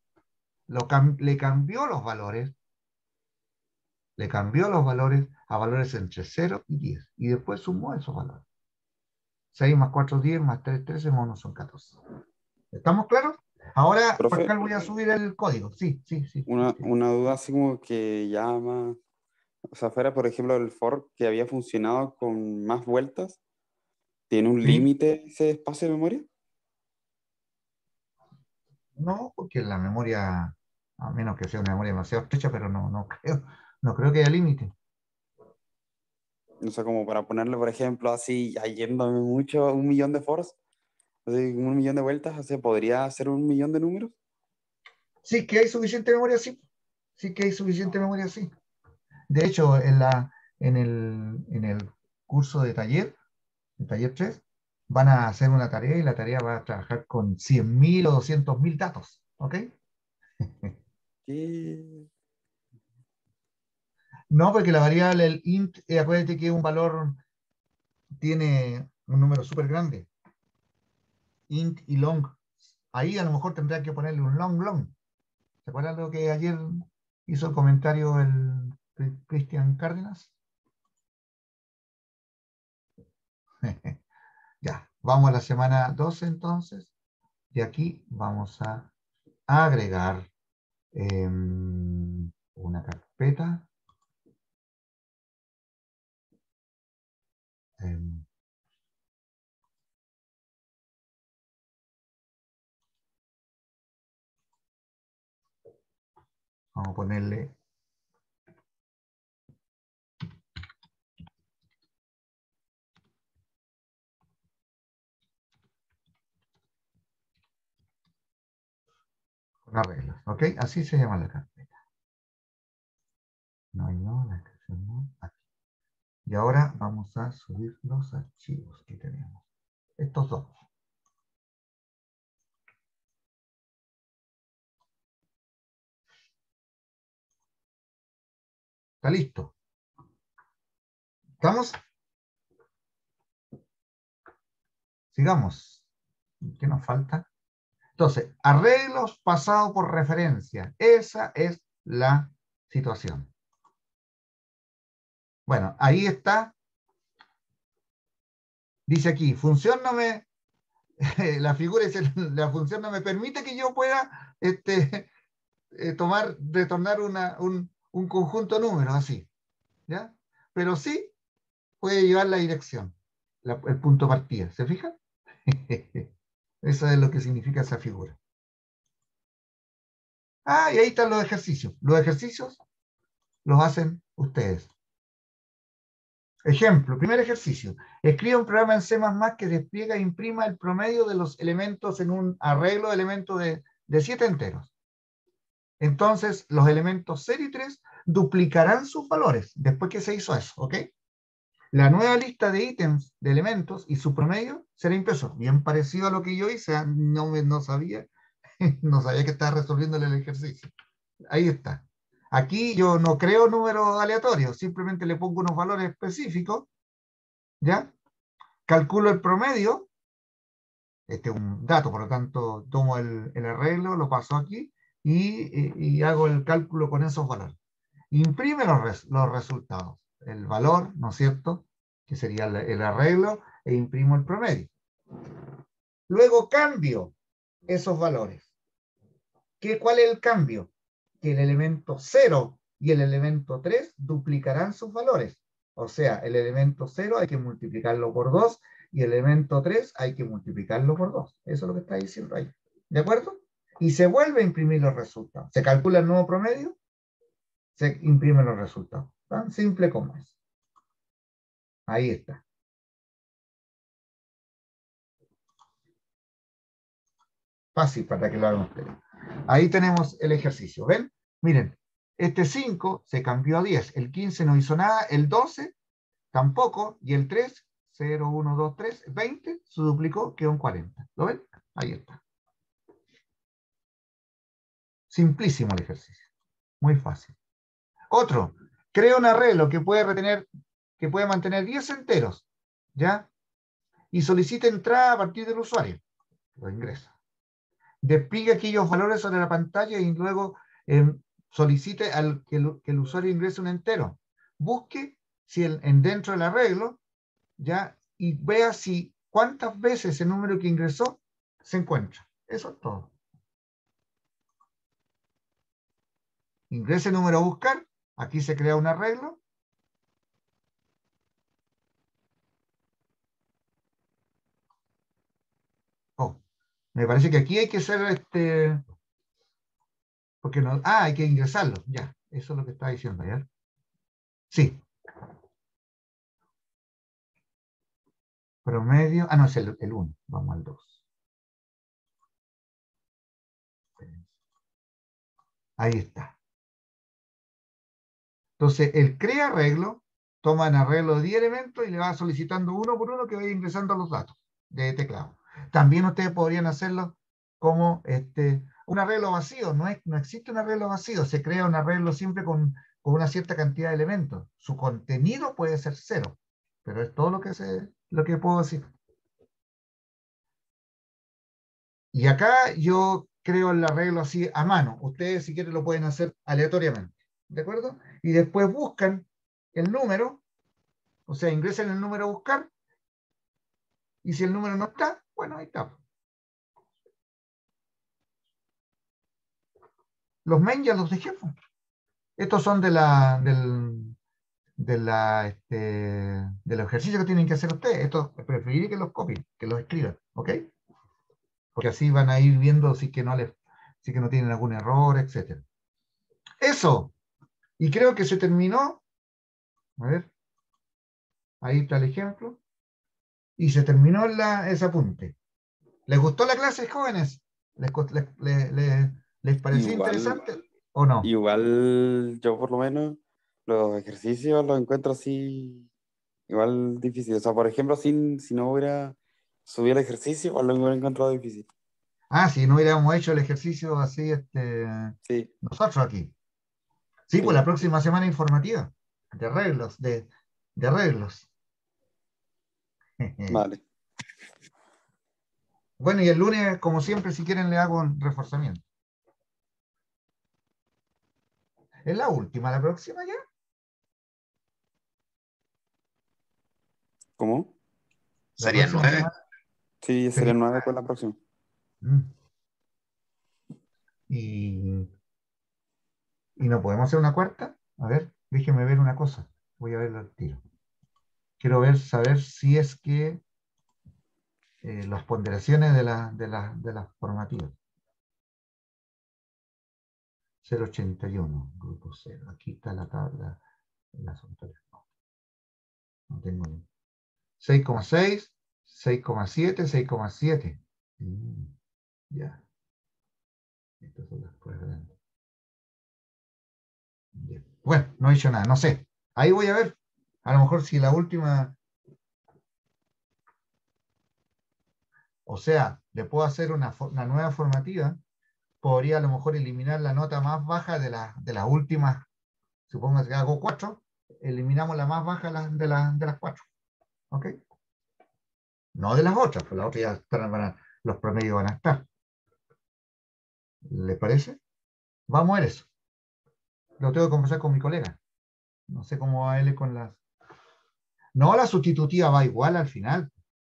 le cambió los valores a valores entre 0 y 10. Y después sumó esos valores. 6 más 4, 10, más 3, 13, más 1 son 14. ¿Estamos claros? Ahora, Profe, Pascal, voy a subir el código. Sí, sí, sí. una duda así como que ya más, o sea, fuera, por ejemplo, el for que había funcionado con más vueltas, ¿tiene un Sí. límite ese espacio de memoria? No, porque la memoria, a menos que sea una memoria demasiado estrecha, pero no creo que haya límite. O sea, como para ponerle, por ejemplo, así, ya yéndome mucho, 1 millón de fors, así, 1 millón de vueltas, o sea, ¿podría hacer 1 millón de números? Sí que hay suficiente memoria, sí. Sí que hay suficiente memoria, sí. De hecho, en el curso de taller, el taller 3, van a hacer una tarea y la tarea va a trabajar con 100.000 o 200.000 datos. ¿Ok? ¿Qué? No, porque la variable, el int, acuérdate que un valor tiene un número súper grande. Int y long. Ahí a lo mejor tendrá que ponerle un long, long. ¿Se acuerdan lo que ayer hizo el comentario el Cristian Cárdenas? Ya, vamos a la semana 12 entonces. Y aquí vamos a agregar una carpeta. em, Vamos a ponerle con arreglos. ¿Ok? Así se llama la carpeta. No, la descripción no. Aquí. Y ahora vamos a subir los archivos que tenemos. Estos dos. ¿Está listo? ¿Estamos? Sigamos. ¿Qué nos falta? Entonces, arreglos pasados por referencia. Esa es la situación. Bueno, ahí está. Dice aquí, función no me, la figura dice, la función no me permite que yo pueda retornar un conjunto de números así. ¿Ya? Pero sí puede llevar la dirección, el punto de partida. ¿Se fijan? Eso es lo que significa esa figura. Ah, y ahí están los ejercicios. Los ejercicios los hacen ustedes. Ejemplo, primer ejercicio. Escribe un programa en C++ que despliega e imprima el promedio de los elementos en un arreglo de elementos de 7 enteros. Entonces, los elementos 0 y 3 duplicarán sus valores después que se hizo eso, ¿ok? La nueva lista de ítems de elementos y su promedio será impreso. Bien parecido a lo que yo hice, no sabía, no sabía que estaba resolviendo el ejercicio. Ahí está. Aquí yo no creo números aleatorios, simplemente le pongo unos valores específicos, ¿ya? Calculo el promedio, este es un dato, por lo tanto tomo el arreglo, lo paso aquí y hago el cálculo con esos valores. Imprime los resultados, el valor, ¿no es cierto?, que sería el arreglo, e imprimo el promedio. Luego cambio esos valores. ¿Cuál es el cambio? Que el elemento 0 y el elemento 3 duplicarán sus valores. O sea, el elemento 0 hay que multiplicarlo por 2 y el elemento 3 hay que multiplicarlo por 2. Eso es lo que está diciendo ahí. ¿De acuerdo? Y se vuelve a imprimir los resultados. Se calcula el nuevo promedio, se imprimen los resultados. Tan simple como es. Ahí está. Fácil para que lo hagan ustedes. Ahí tenemos el ejercicio. ¿Ven? Miren, este 5 se cambió a 10, el 15 no hizo nada, el 12 tampoco, y el 3, 0, 1, 2, 3, 20, se duplicó, quedó en 40. ¿Lo ven? Ahí está. Simplísimo el ejercicio. Muy fácil. Otro, crea un arreglo que puede mantener 10 enteros, ¿ya? Y solicita entrada a partir del usuario. Lo ingresa. Despliegue aquellos valores sobre la pantalla y luego solicite que el usuario ingrese un entero. Busque si dentro del arreglo, ¿ya? Y vea si cuántas veces el número que ingresó se encuentra. Eso es todo. Ingrese el número a buscar. Aquí se crea un arreglo. Oh, me parece que aquí hay que hacer porque no, hay que ingresarlo. Ya, eso es lo que está diciendo, ¿ya? Sí. Promedio. No, es el 1. Vamos al 2. Ahí está. Entonces, el crea arreglo, toma en arreglo de 10 elementos y le va solicitando uno por uno que vaya ingresando los datos de teclado. También ustedes podrían hacerlo como un arreglo vacío. No existe un arreglo vacío, se crea un arreglo siempre con una cierta cantidad de elementos. Su contenido puede ser 0, pero es todo lo que puedo decir. Y acá yo creo el arreglo así a mano. Ustedes, si quieren, lo pueden hacer aleatoriamente. ¿De acuerdo? Y después buscan el número, o sea, ingresan el número a buscar, y si el número no está, bueno, ahí está. Los main ya los dejé. Estos son de los ejercicios que tienen que hacer ustedes. Estos preferiría que los copien, que los escriban, ¿ok? Porque así van a ir viendo si que no tienen algún error, etc. Eso. Y creo que se terminó. A ver. Ahí está el ejemplo. Y se terminó ese apunte. ¿Les gustó la clase, jóvenes? ¿Les pareció interesante o no? Igual yo por lo menos los ejercicios los encuentro así, igual difícil. O sea, por ejemplo, si no hubiera subido el ejercicio, igual lo hubiera encontrado difícil. Si no hubiéramos hecho el ejercicio así, Sí, nosotros aquí. Sí, pues sí, la próxima semana informativa, de arreglos, de arreglos. vale. Bueno, y el lunes, como siempre, si quieren, le hago un reforzamiento. ¿Es la última, la próxima ya? ¿Cómo? La Serían próxima 9. semana Sí, sería. sería 9 con la próxima. Mm. Y no podemos hacer una cuarta. A ver, déjenme ver una cosa. Voy a verlo al tiro. quiero saber si es que las ponderaciones de las formativas. 0,81, grupo 0. Aquí está la tabla. No tengo ni. 6,6, 6,7, 6,7. Ya. Estas son las pruebas grandes. Bien. Bueno, no he hecho nada, no sé. Ahí voy a ver. A lo mejor si la última. O sea, le puedo hacer una nueva formativa. Podría a lo mejor eliminar la nota más baja de las últimas. Supongo que hago 4. Eliminamos la más baja de las 4. ¿Ok? No de las otras, pues las otras ya están, los promedios van a estar. ¿Le parece? Vamos a ver eso. Lo tengo que conversar con mi colega. No sé cómo va él con las. No, la sustitutiva va igual al final.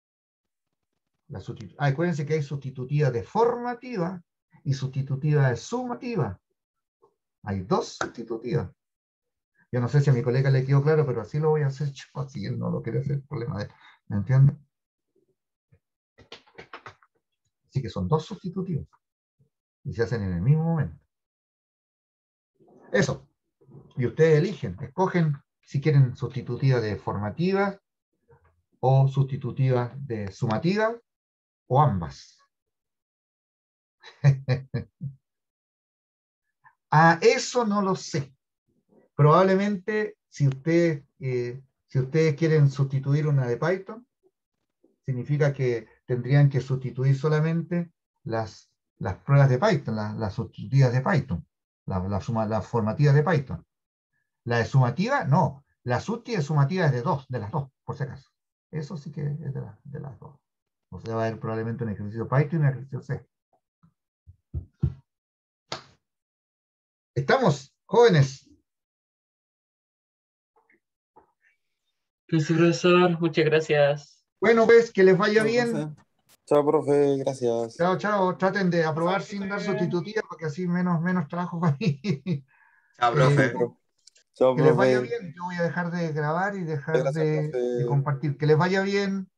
Acuérdense que hay sustitutiva de formativa y sustitutiva de sumativa. Hay 2 sustitutivas. Yo no sé si a mi colega le quedó claro, pero así lo voy a hacer yo, así él no lo quiere hacer, problema de él. ¿Me entiende? Así que son 2 sustitutivas. Y se hacen en el mismo momento. Eso. Y ustedes escogen si quieren sustitutivas de formativas o sustitutivas de sumativas o ambas. Eso no lo sé. Probablemente si ustedes quieren sustituir una de Python, significa que tendrían que sustituir solamente las pruebas de Python, las sustitutivas de Python, las formativas de Python. La de sumativa, no. La sumativa es de las dos, por si acaso. Eso sí que es de las dos. O sea, va a haber probablemente un ejercicio Python y un ejercicio C. ¿Estamos, jóvenes? Sí, profesor, muchas gracias. Bueno, pues, que les vaya Chao, bien. profe. Chao, profe, gracias. Chao, chao. Traten de aprobar sin dar sustitutiva, porque así menos trabajo para mí. Chao, Sí, profe. Chao, Que les vaya profe. bien. Yo voy a dejar de grabar y dejar Gracias, de profe. compartir. Que les vaya bien.